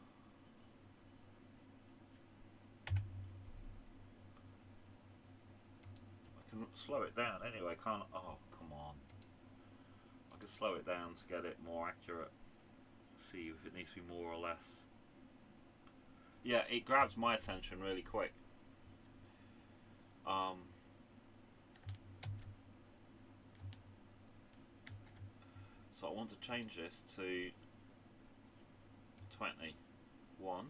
I can slow it down anyway, can't I? Oh, come on. I can slow it down to get it more accurate. See if it needs to be more or less. Yeah, it grabs my attention really quick. Um, so I want to change this to twenty-one.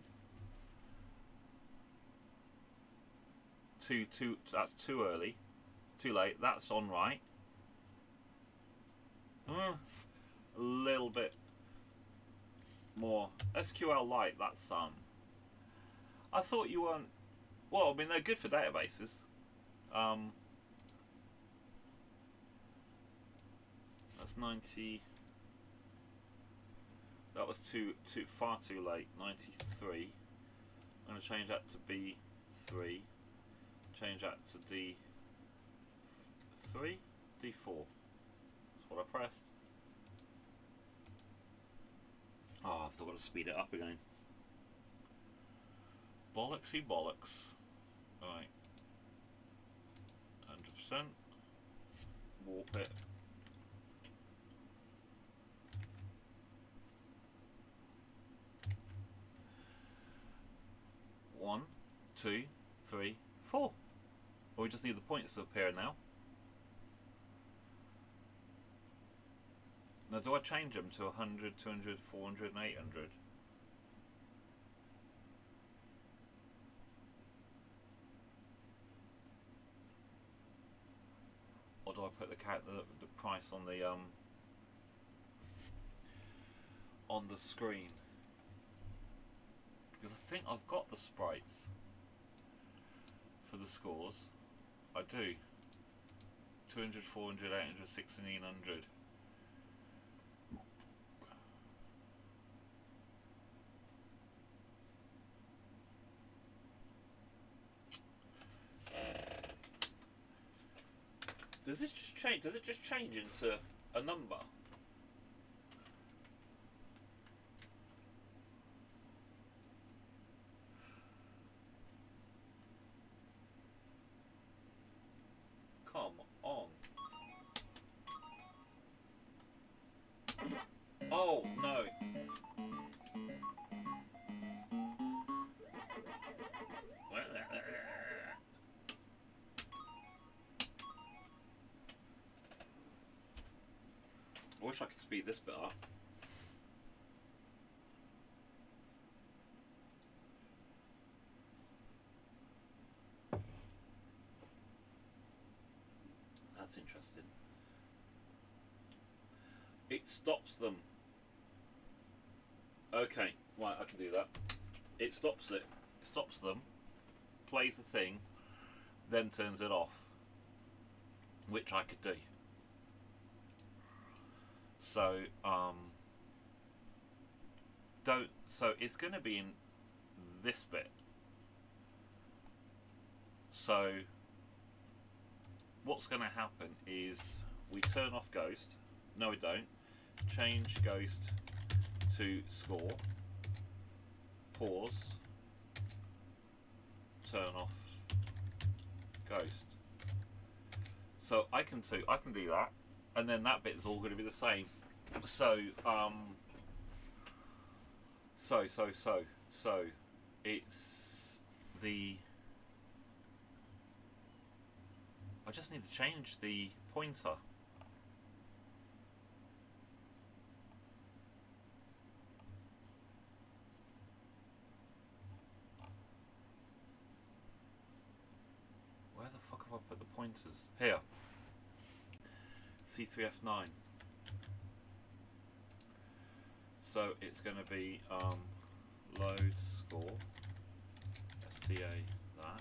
Too, too, that's too early. Too late. That's on right. Uh, a little bit more. S Q L Lite, that's um I thought you weren't, well, I mean, they're good for databases. Um that's ninety. That was too too far too late. ninety-three. I'm gonna change that to B three. Change that to D three, D four. That's what I pressed. Oh, I've got to speed it up again. Bollocksy bollocks. Right. one hundred percent. Warp it. One, two, three, four. Well, we just need the points to appear now. Now, do I change them to one hundred, two hundred, four hundred, and eight hundred? Or do I put the, cat, the, the price on the um on the screen? Because I think I've got the sprites for the scores. I do. two hundred, four hundred, eight hundred, sixteen hundred. Does this just change? Does it just change into a number? Come on. Oh no. I wish I could speed this bit up. That's interesting. It stops them. Okay, right, I can do that. It stops it. It stops them, plays the thing, then turns it off, which I could do. So, um, don't, so it's going to be in this bit. So, what's going to happen is we turn off Ghost. No, we don't. Change Ghost to score. Pause. Turn off Ghost. So I can do, I can do that, and then that bit is all going to be the same. So, um, so, so, so, so, it's the, I just need to change the pointer. Where the fuck have I put the pointers? Here. C three F nine. So it's going to be um, load score, S T A that,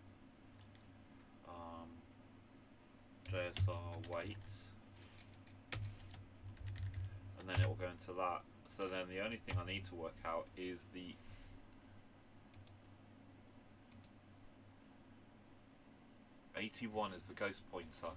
um, J S R weight, and then it will go into that. So then the only thing I need to work out is the eighty-one is the ghost pointer.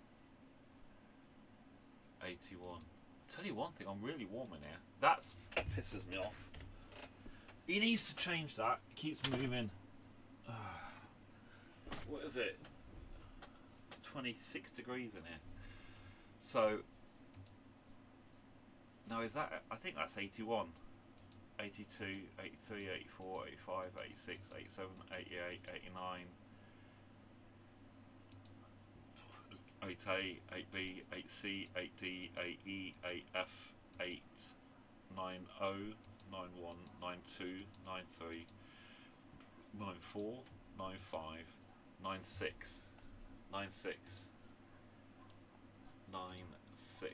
eighty-one. I'll tell you one thing, I'm really warm in here. That pisses me off. He needs to change that. It keeps moving. Uh, what is it? twenty-six degrees in here. So, now is that, I think that's eighty-one. eighty-two, eighty-three, eighty-four, eighty-five, eighty-six, eighty-seven, eighty-eight, eighty-nine. eight A, eight B, eight C, eight D, eight E, eight F, eight, nine O, nine one, nine two, nine three, nine four, nine five, nine six, nine six, nine six.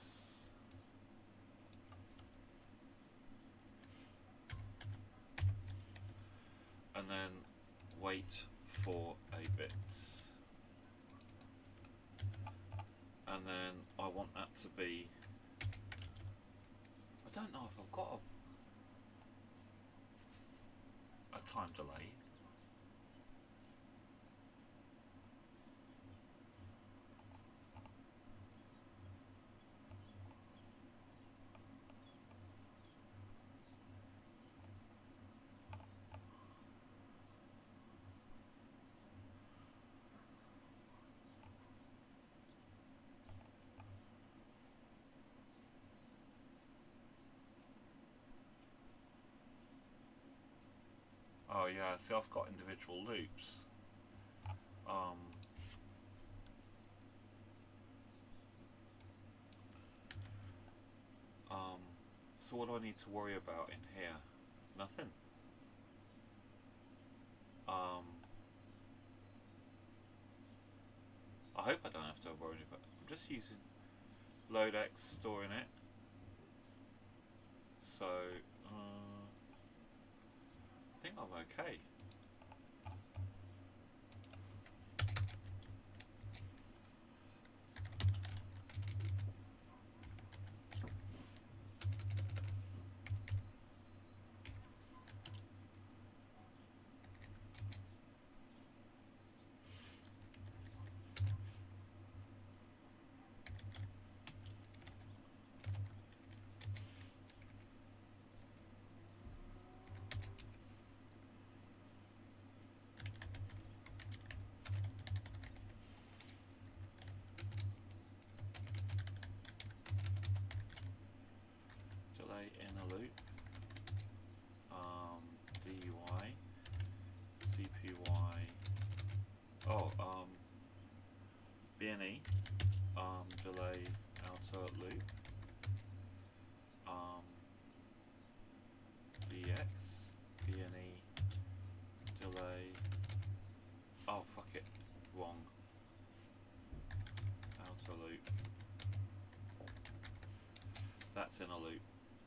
And then wait for a bit. And then I want that to be, I don't know if I've got a, a time delay. Oh yeah, see I've got individual loops. Um, um, so what do I need to worry about in here? Nothing. Um, I hope I don't have to worry about it. I'm just using LoadX, storing it. So, uh, I think I'm okay. In a loop, um, D Y, C P Y, oh, um, B N E, um, delay outer loop, um, D X, B N E, delay, oh fuck it, wrong, outer loop, that's in a loop.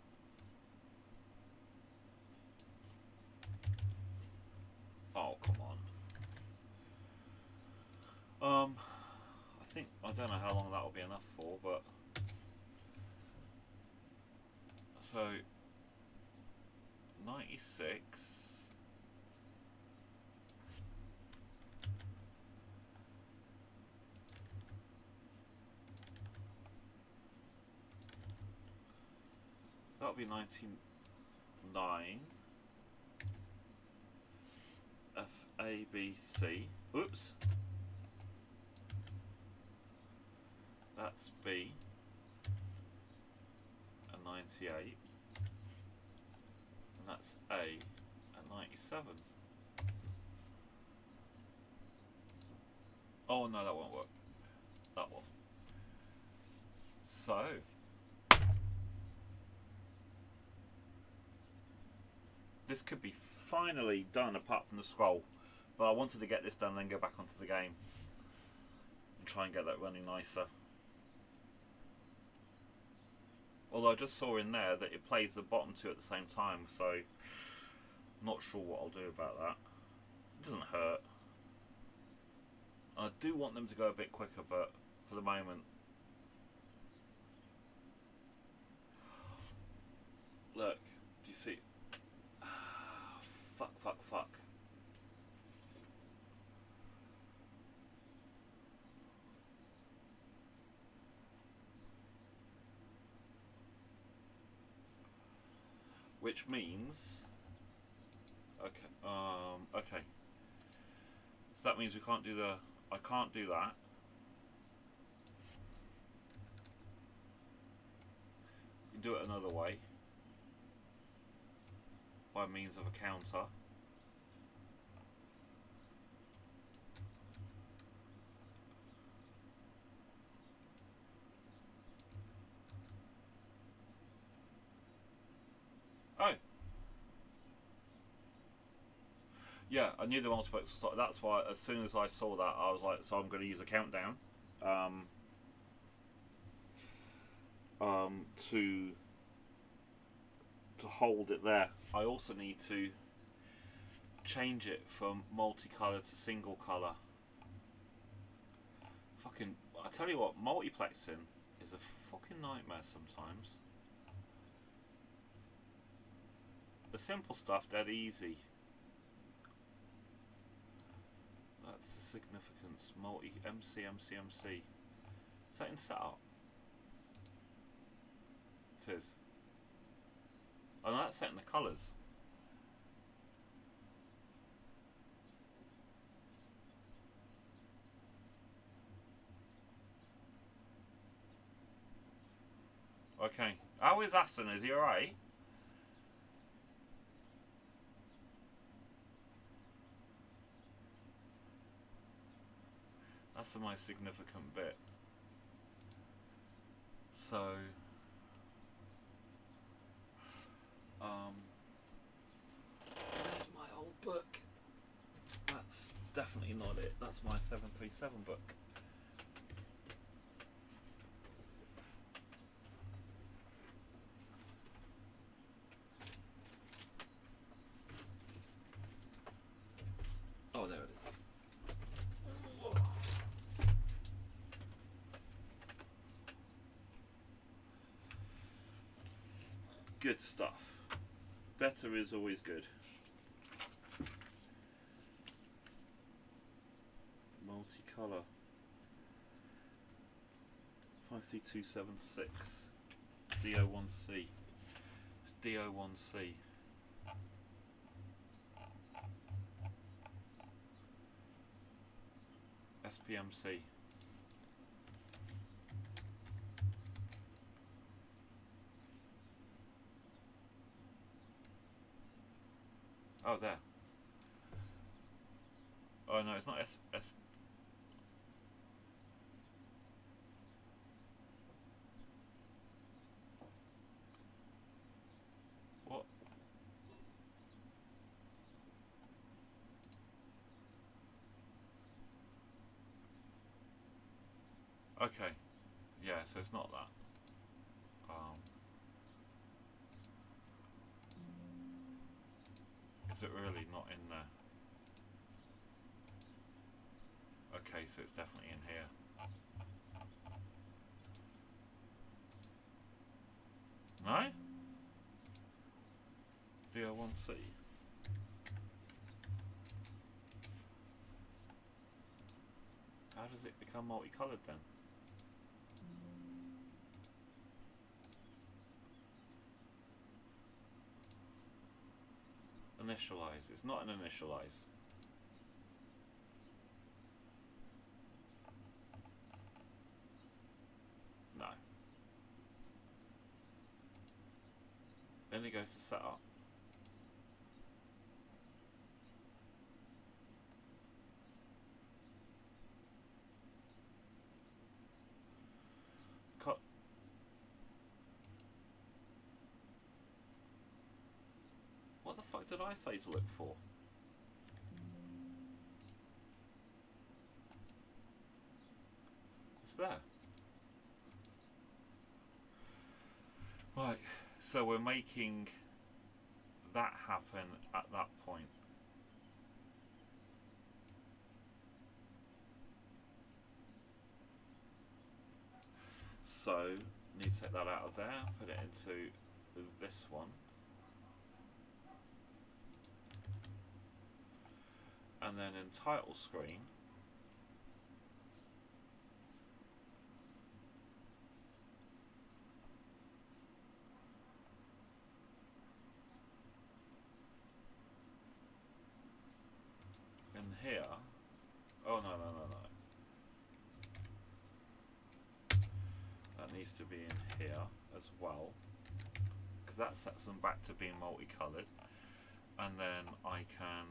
Oh, come on. Um, I think, I don't know how long that will be enough for, but... So, ninety-six... So that'll be ninety-nine... F, A, B, C. Oops. That's B. And ninety-eight. And that's A. And ninety-seven. Oh no, that won't work. That one. So. This could be finally done apart from the scroll, but I wanted to get this done and then go back onto the game and try and get that running nicer. Although I just saw in there that it plays the bottom two at the same time, so I'm not sure what I'll do about that. It doesn't hurt. I do want them to go a bit quicker, but for the moment, look, do you see? Fuck, fuck, fuck. which means, okay, um, okay. So that means we can't do the, I can't do that. We can do it another way, by means of a counter. Oh. Yeah, I knew the multiplex was start. That's why as soon as I saw that, I was like, so I'm going to use a countdown um, um, to to hold it there. I also need to change it from multicolour to single colour. Fucking, I tell you what, multiplexing is a fucking nightmare sometimes. The simple stuff, dead easy. That's the significance. Multi M C M C M C. Is that in setup? It is. Oh no, that's setting the colours. Okay. How is Aston? Is he alright? That's the most significant bit. So, um, there's my old book. That's definitely not it. That's my seven three seven book. Oh, there it is. Good stuff. Better is always good. Multicolour. five three two seven six. D O one C. It's D O one C. S P M C. Oh, there. Oh no, it's not S. S what? Okay. Yeah, so it's not that. Um, is it really not in there? Okay, so it's definitely in here. No? D O one C. How does it become multicoloured then? Initialize. It's not an initialize. No. Then it goes to setup. Cut. What the fuck did I say to look for? It's there. Right, so we're making that happen at that point. So, need to take that out of there, put it into this one. And then in title screen, here. Oh no no no no. That needs to be in here as well, because that sets them back to being multicoloured, and then I can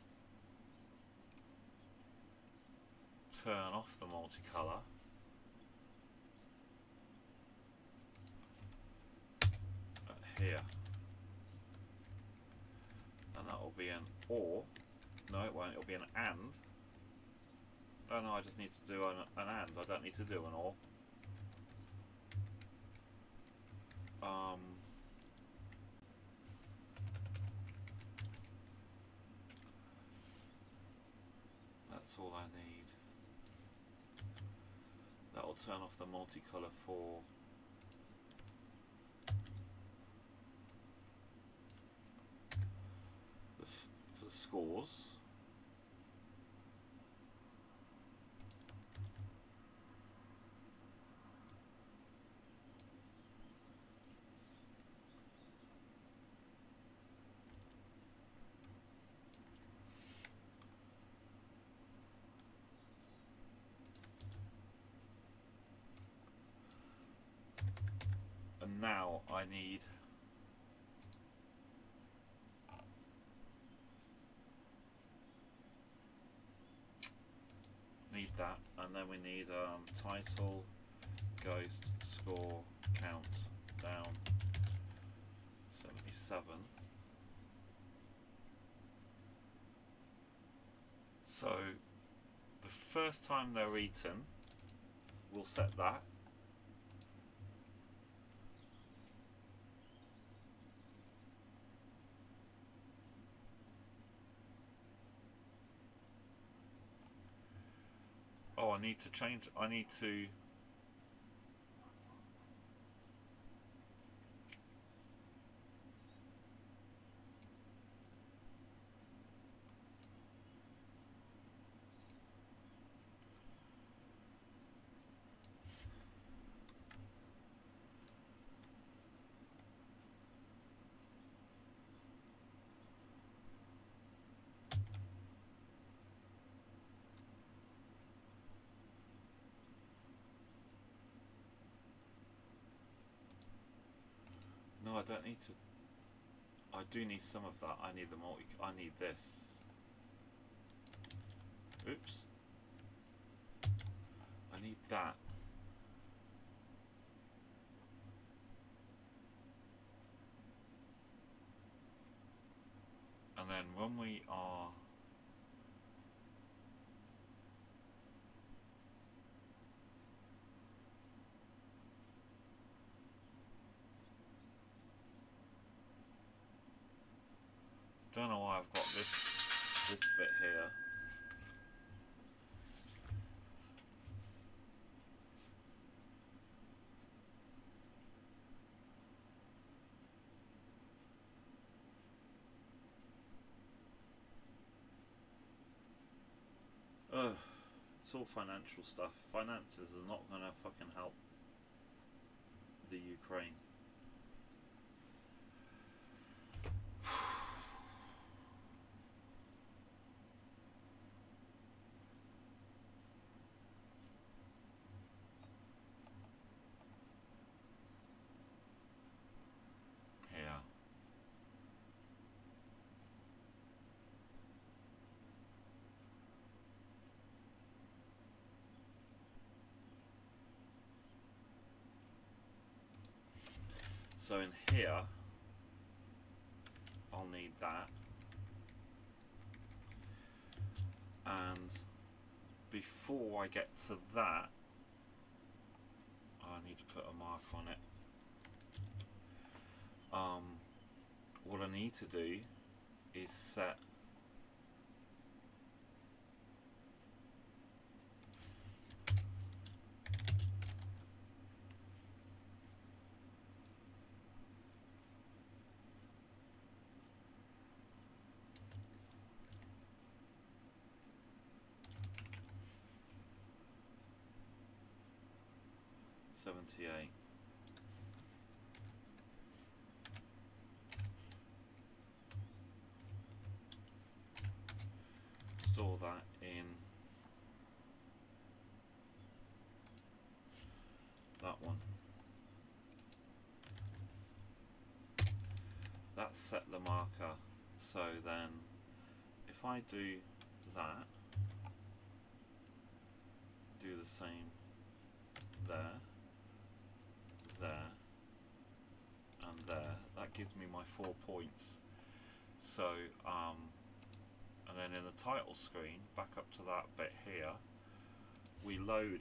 turn off the multicolour at here, and that will be an or. No, it won't. It'll be an and. Oh no, I just need to do an, an and. I don't need to do an or. Um, that's all I need. That will turn off the multicolour for the, for the scores. And now I need need that, and then we need um, title, ghost, score, count down seventy-seven. So the first time they're eaten, we'll set that. Oh, I need to change, I need to No, I don't need to. I do need some of that. I need the multi. I need this. Oops. I need that. And then when we are don't know why I've got this this bit here. Ugh, it's all financial stuff. Finances are not gonna fucking help the Ukraine. So in here, I'll need that, and before I get to that, I need to put a mark on it. Um, what I need to do is set seventy-eight. store that in that one. That's set the marker, so then if I do that, do the same there, there, and there, that gives me my four points. So, um, and then in the title screen, back up to that bit here, we load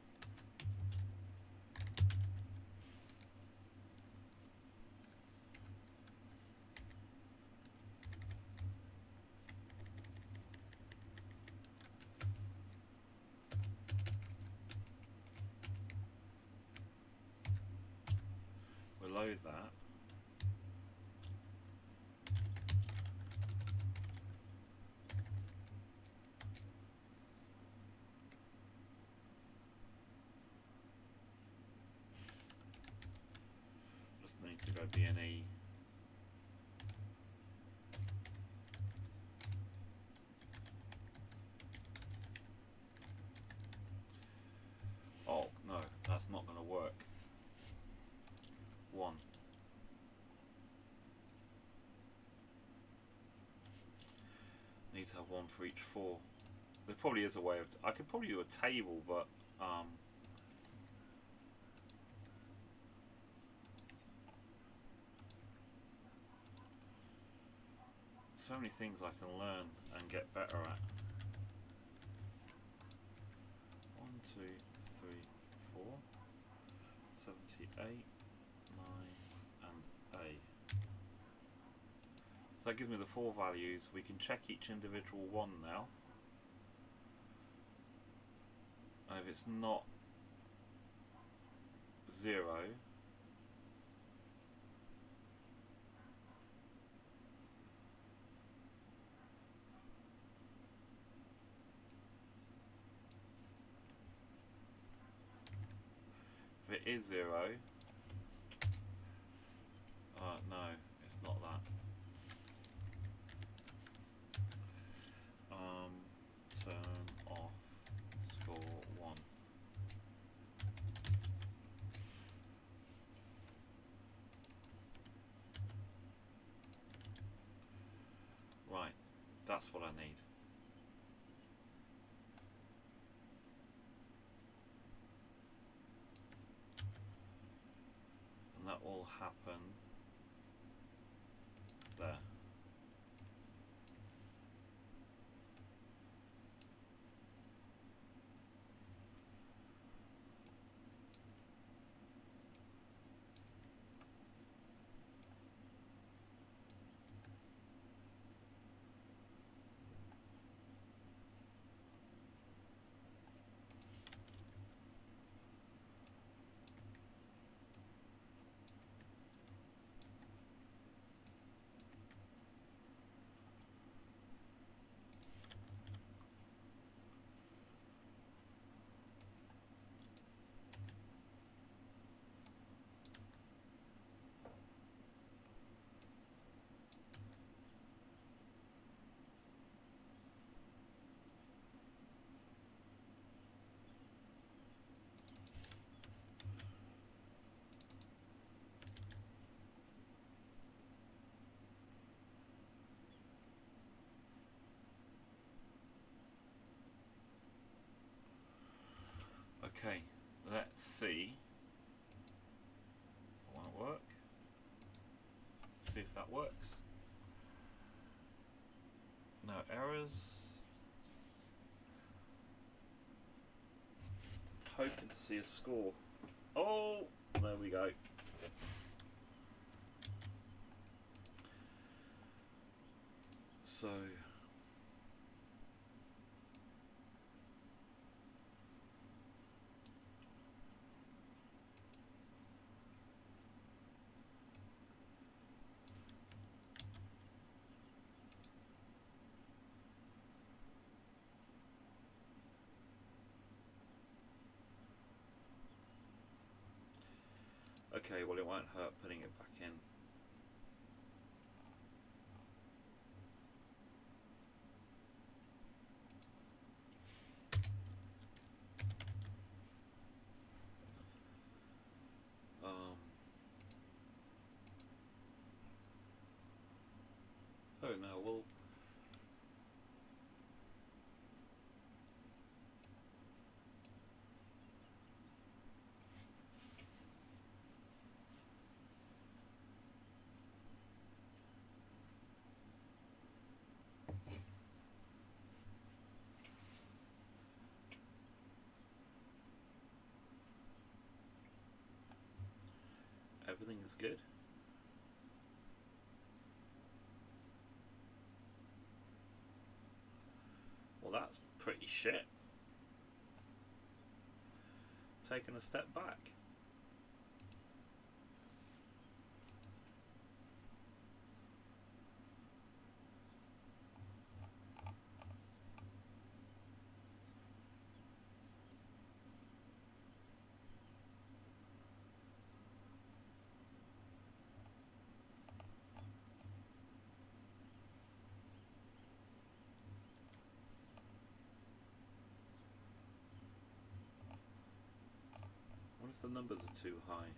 we load that. Need to go B and E. Oh no, that's not going to work. One. Need to have one for each four. There probably is a way of. I could probably do a table, but um. So many things I can learn and get better at. One, two, three, four, seventy-eight, nine, and eight. So that gives me the four values. We can check each individual one now. And if it's not zero, if it is zero, uh, no, it's not that. Um, turn off score one. Right, that's what I need. And that will happen there. Okay, let's see. Want to work? See if that works. No errors. Hoping to see a score. Oh, there we go. So. Okay, well it won't hurt putting it back in. is good. Well, that's pretty shit. Taking a step back. What if the numbers are too high?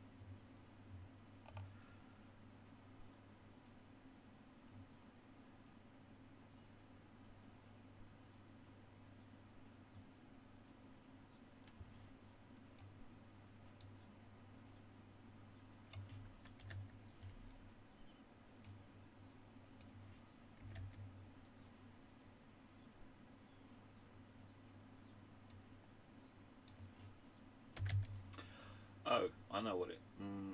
Oh, I know what it. Mm,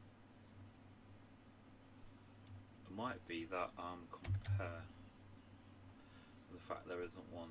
it might be that um compare. The fact there isn't one.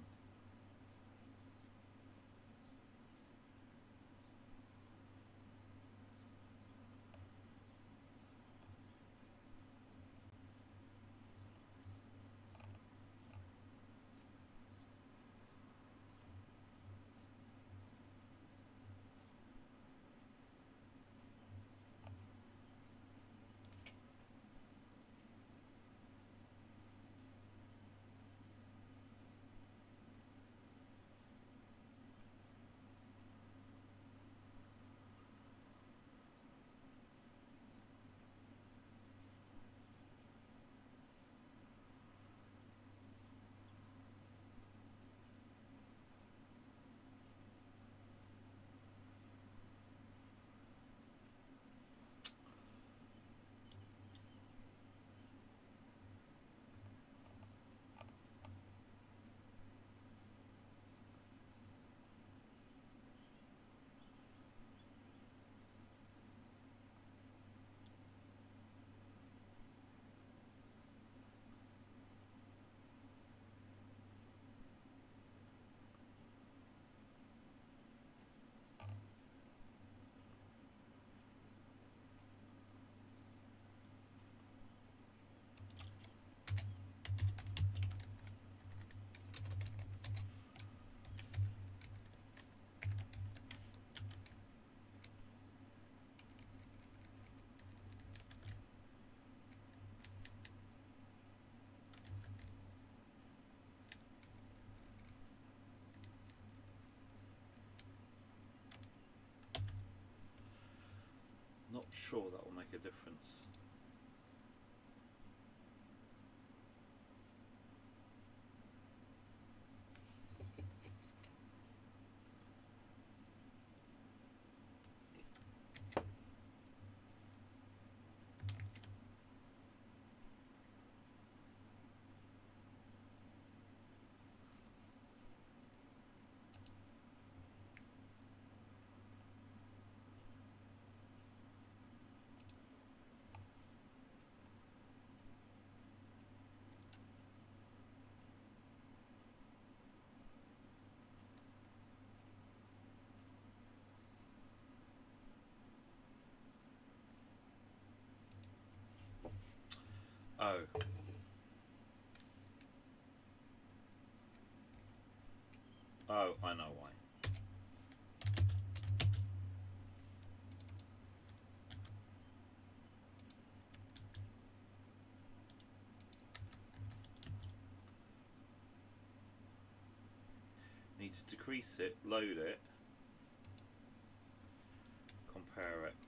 Not sure that will make a difference. Oh. Oh, I know why. Need to decrease it, load it, compare it.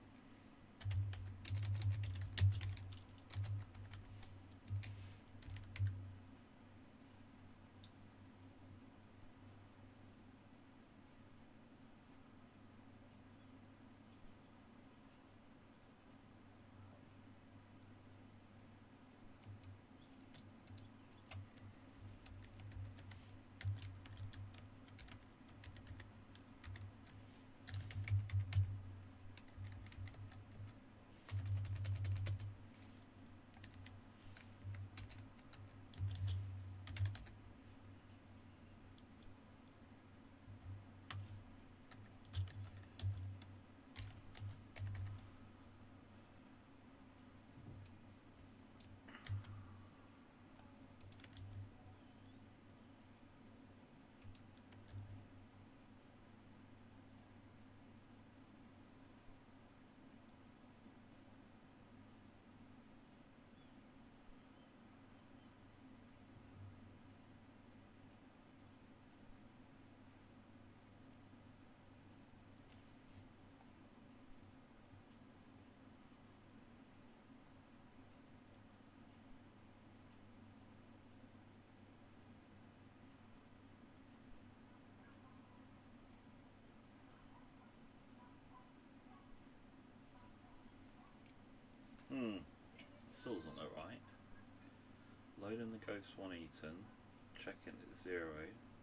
Loading the ghost one eaten, checking it's zero.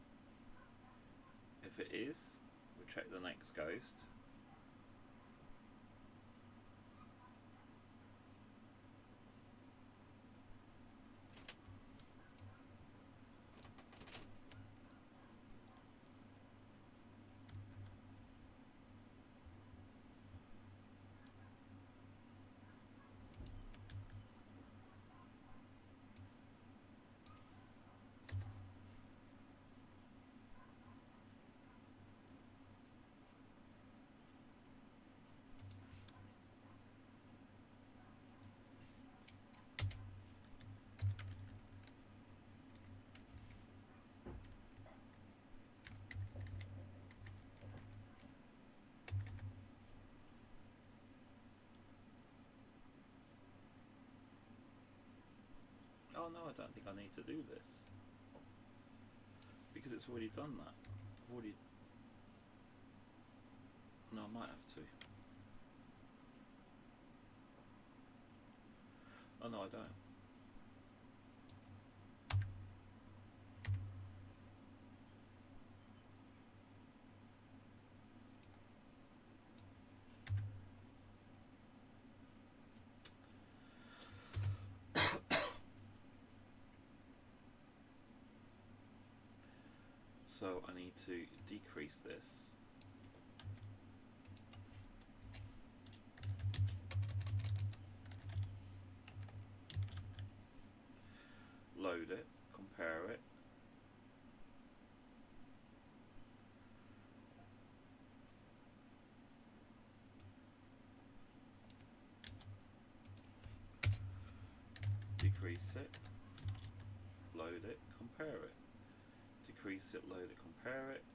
If it is, we'll check the next ghost. Oh no, I don't think I need to do this because it's already done that. I've already. No, I might have to. Oh no, I don't. So I need to decrease this. Load it, compare it. Decrease it, load it, compare it. Decrease it, load it, compare it.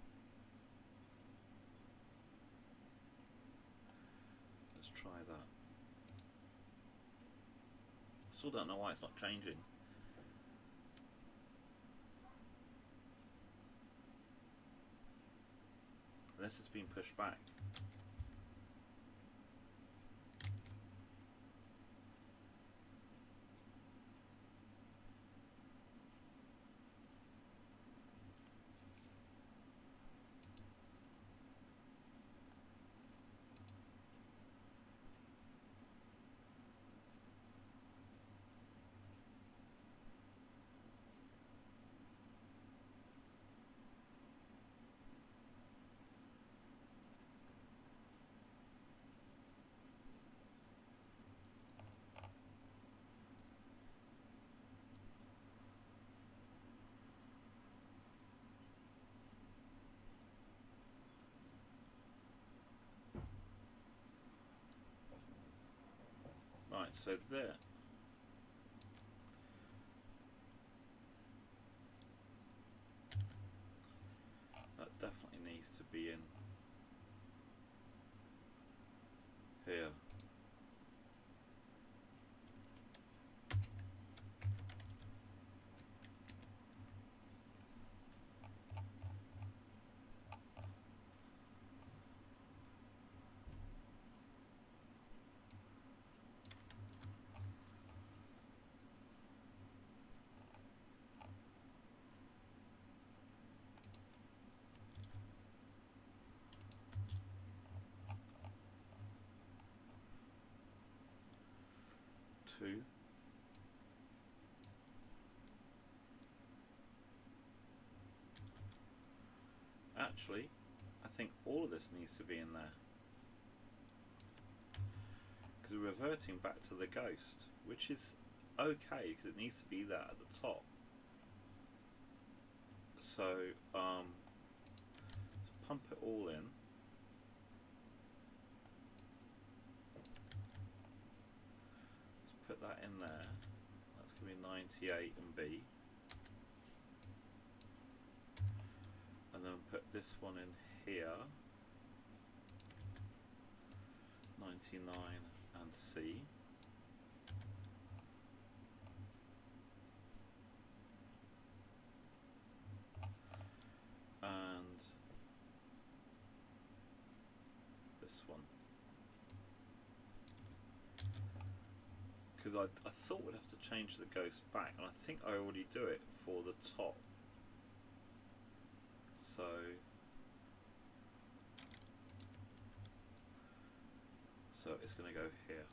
Let's try that. Still don't know why it's not changing. Unless it's been pushed back. Right, so there. That definitely needs to be in here. Two. Actually, I think all of this needs to be in there. Because we're reverting back to the ghost, which is okay because it needs to be there at the top. So, um, let's pump it all in. Let's put that in there. That's going to be ninety-eight and B. And then put this one in here. ninety-nine and C. And this one. because I, I thought we'd have to change the ghost back, and I think I already do it for the top. So so it's going to go here.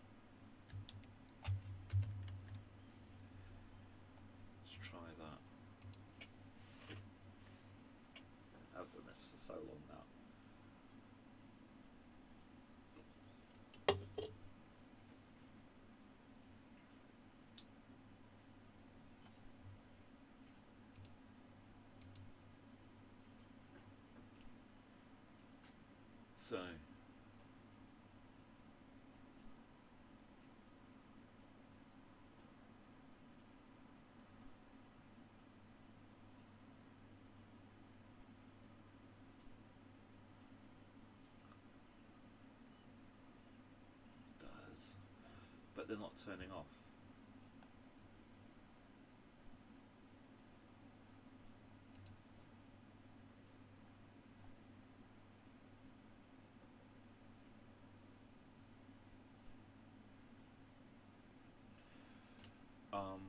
Let's try that. I've done this for so long now. So does, but they're not turning off. Um,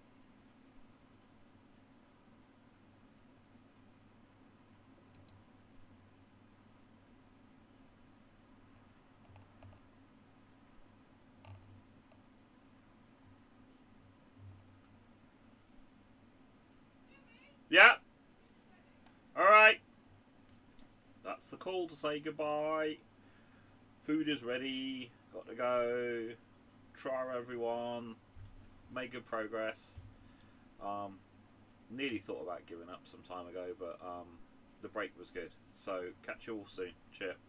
yeah. All right. That's the call to say goodbye. Food is ready. Got to go. Try everyone. Made good progress. Um, nearly thought about giving up some time ago, but um, the break was good. So catch you all soon. Cheers.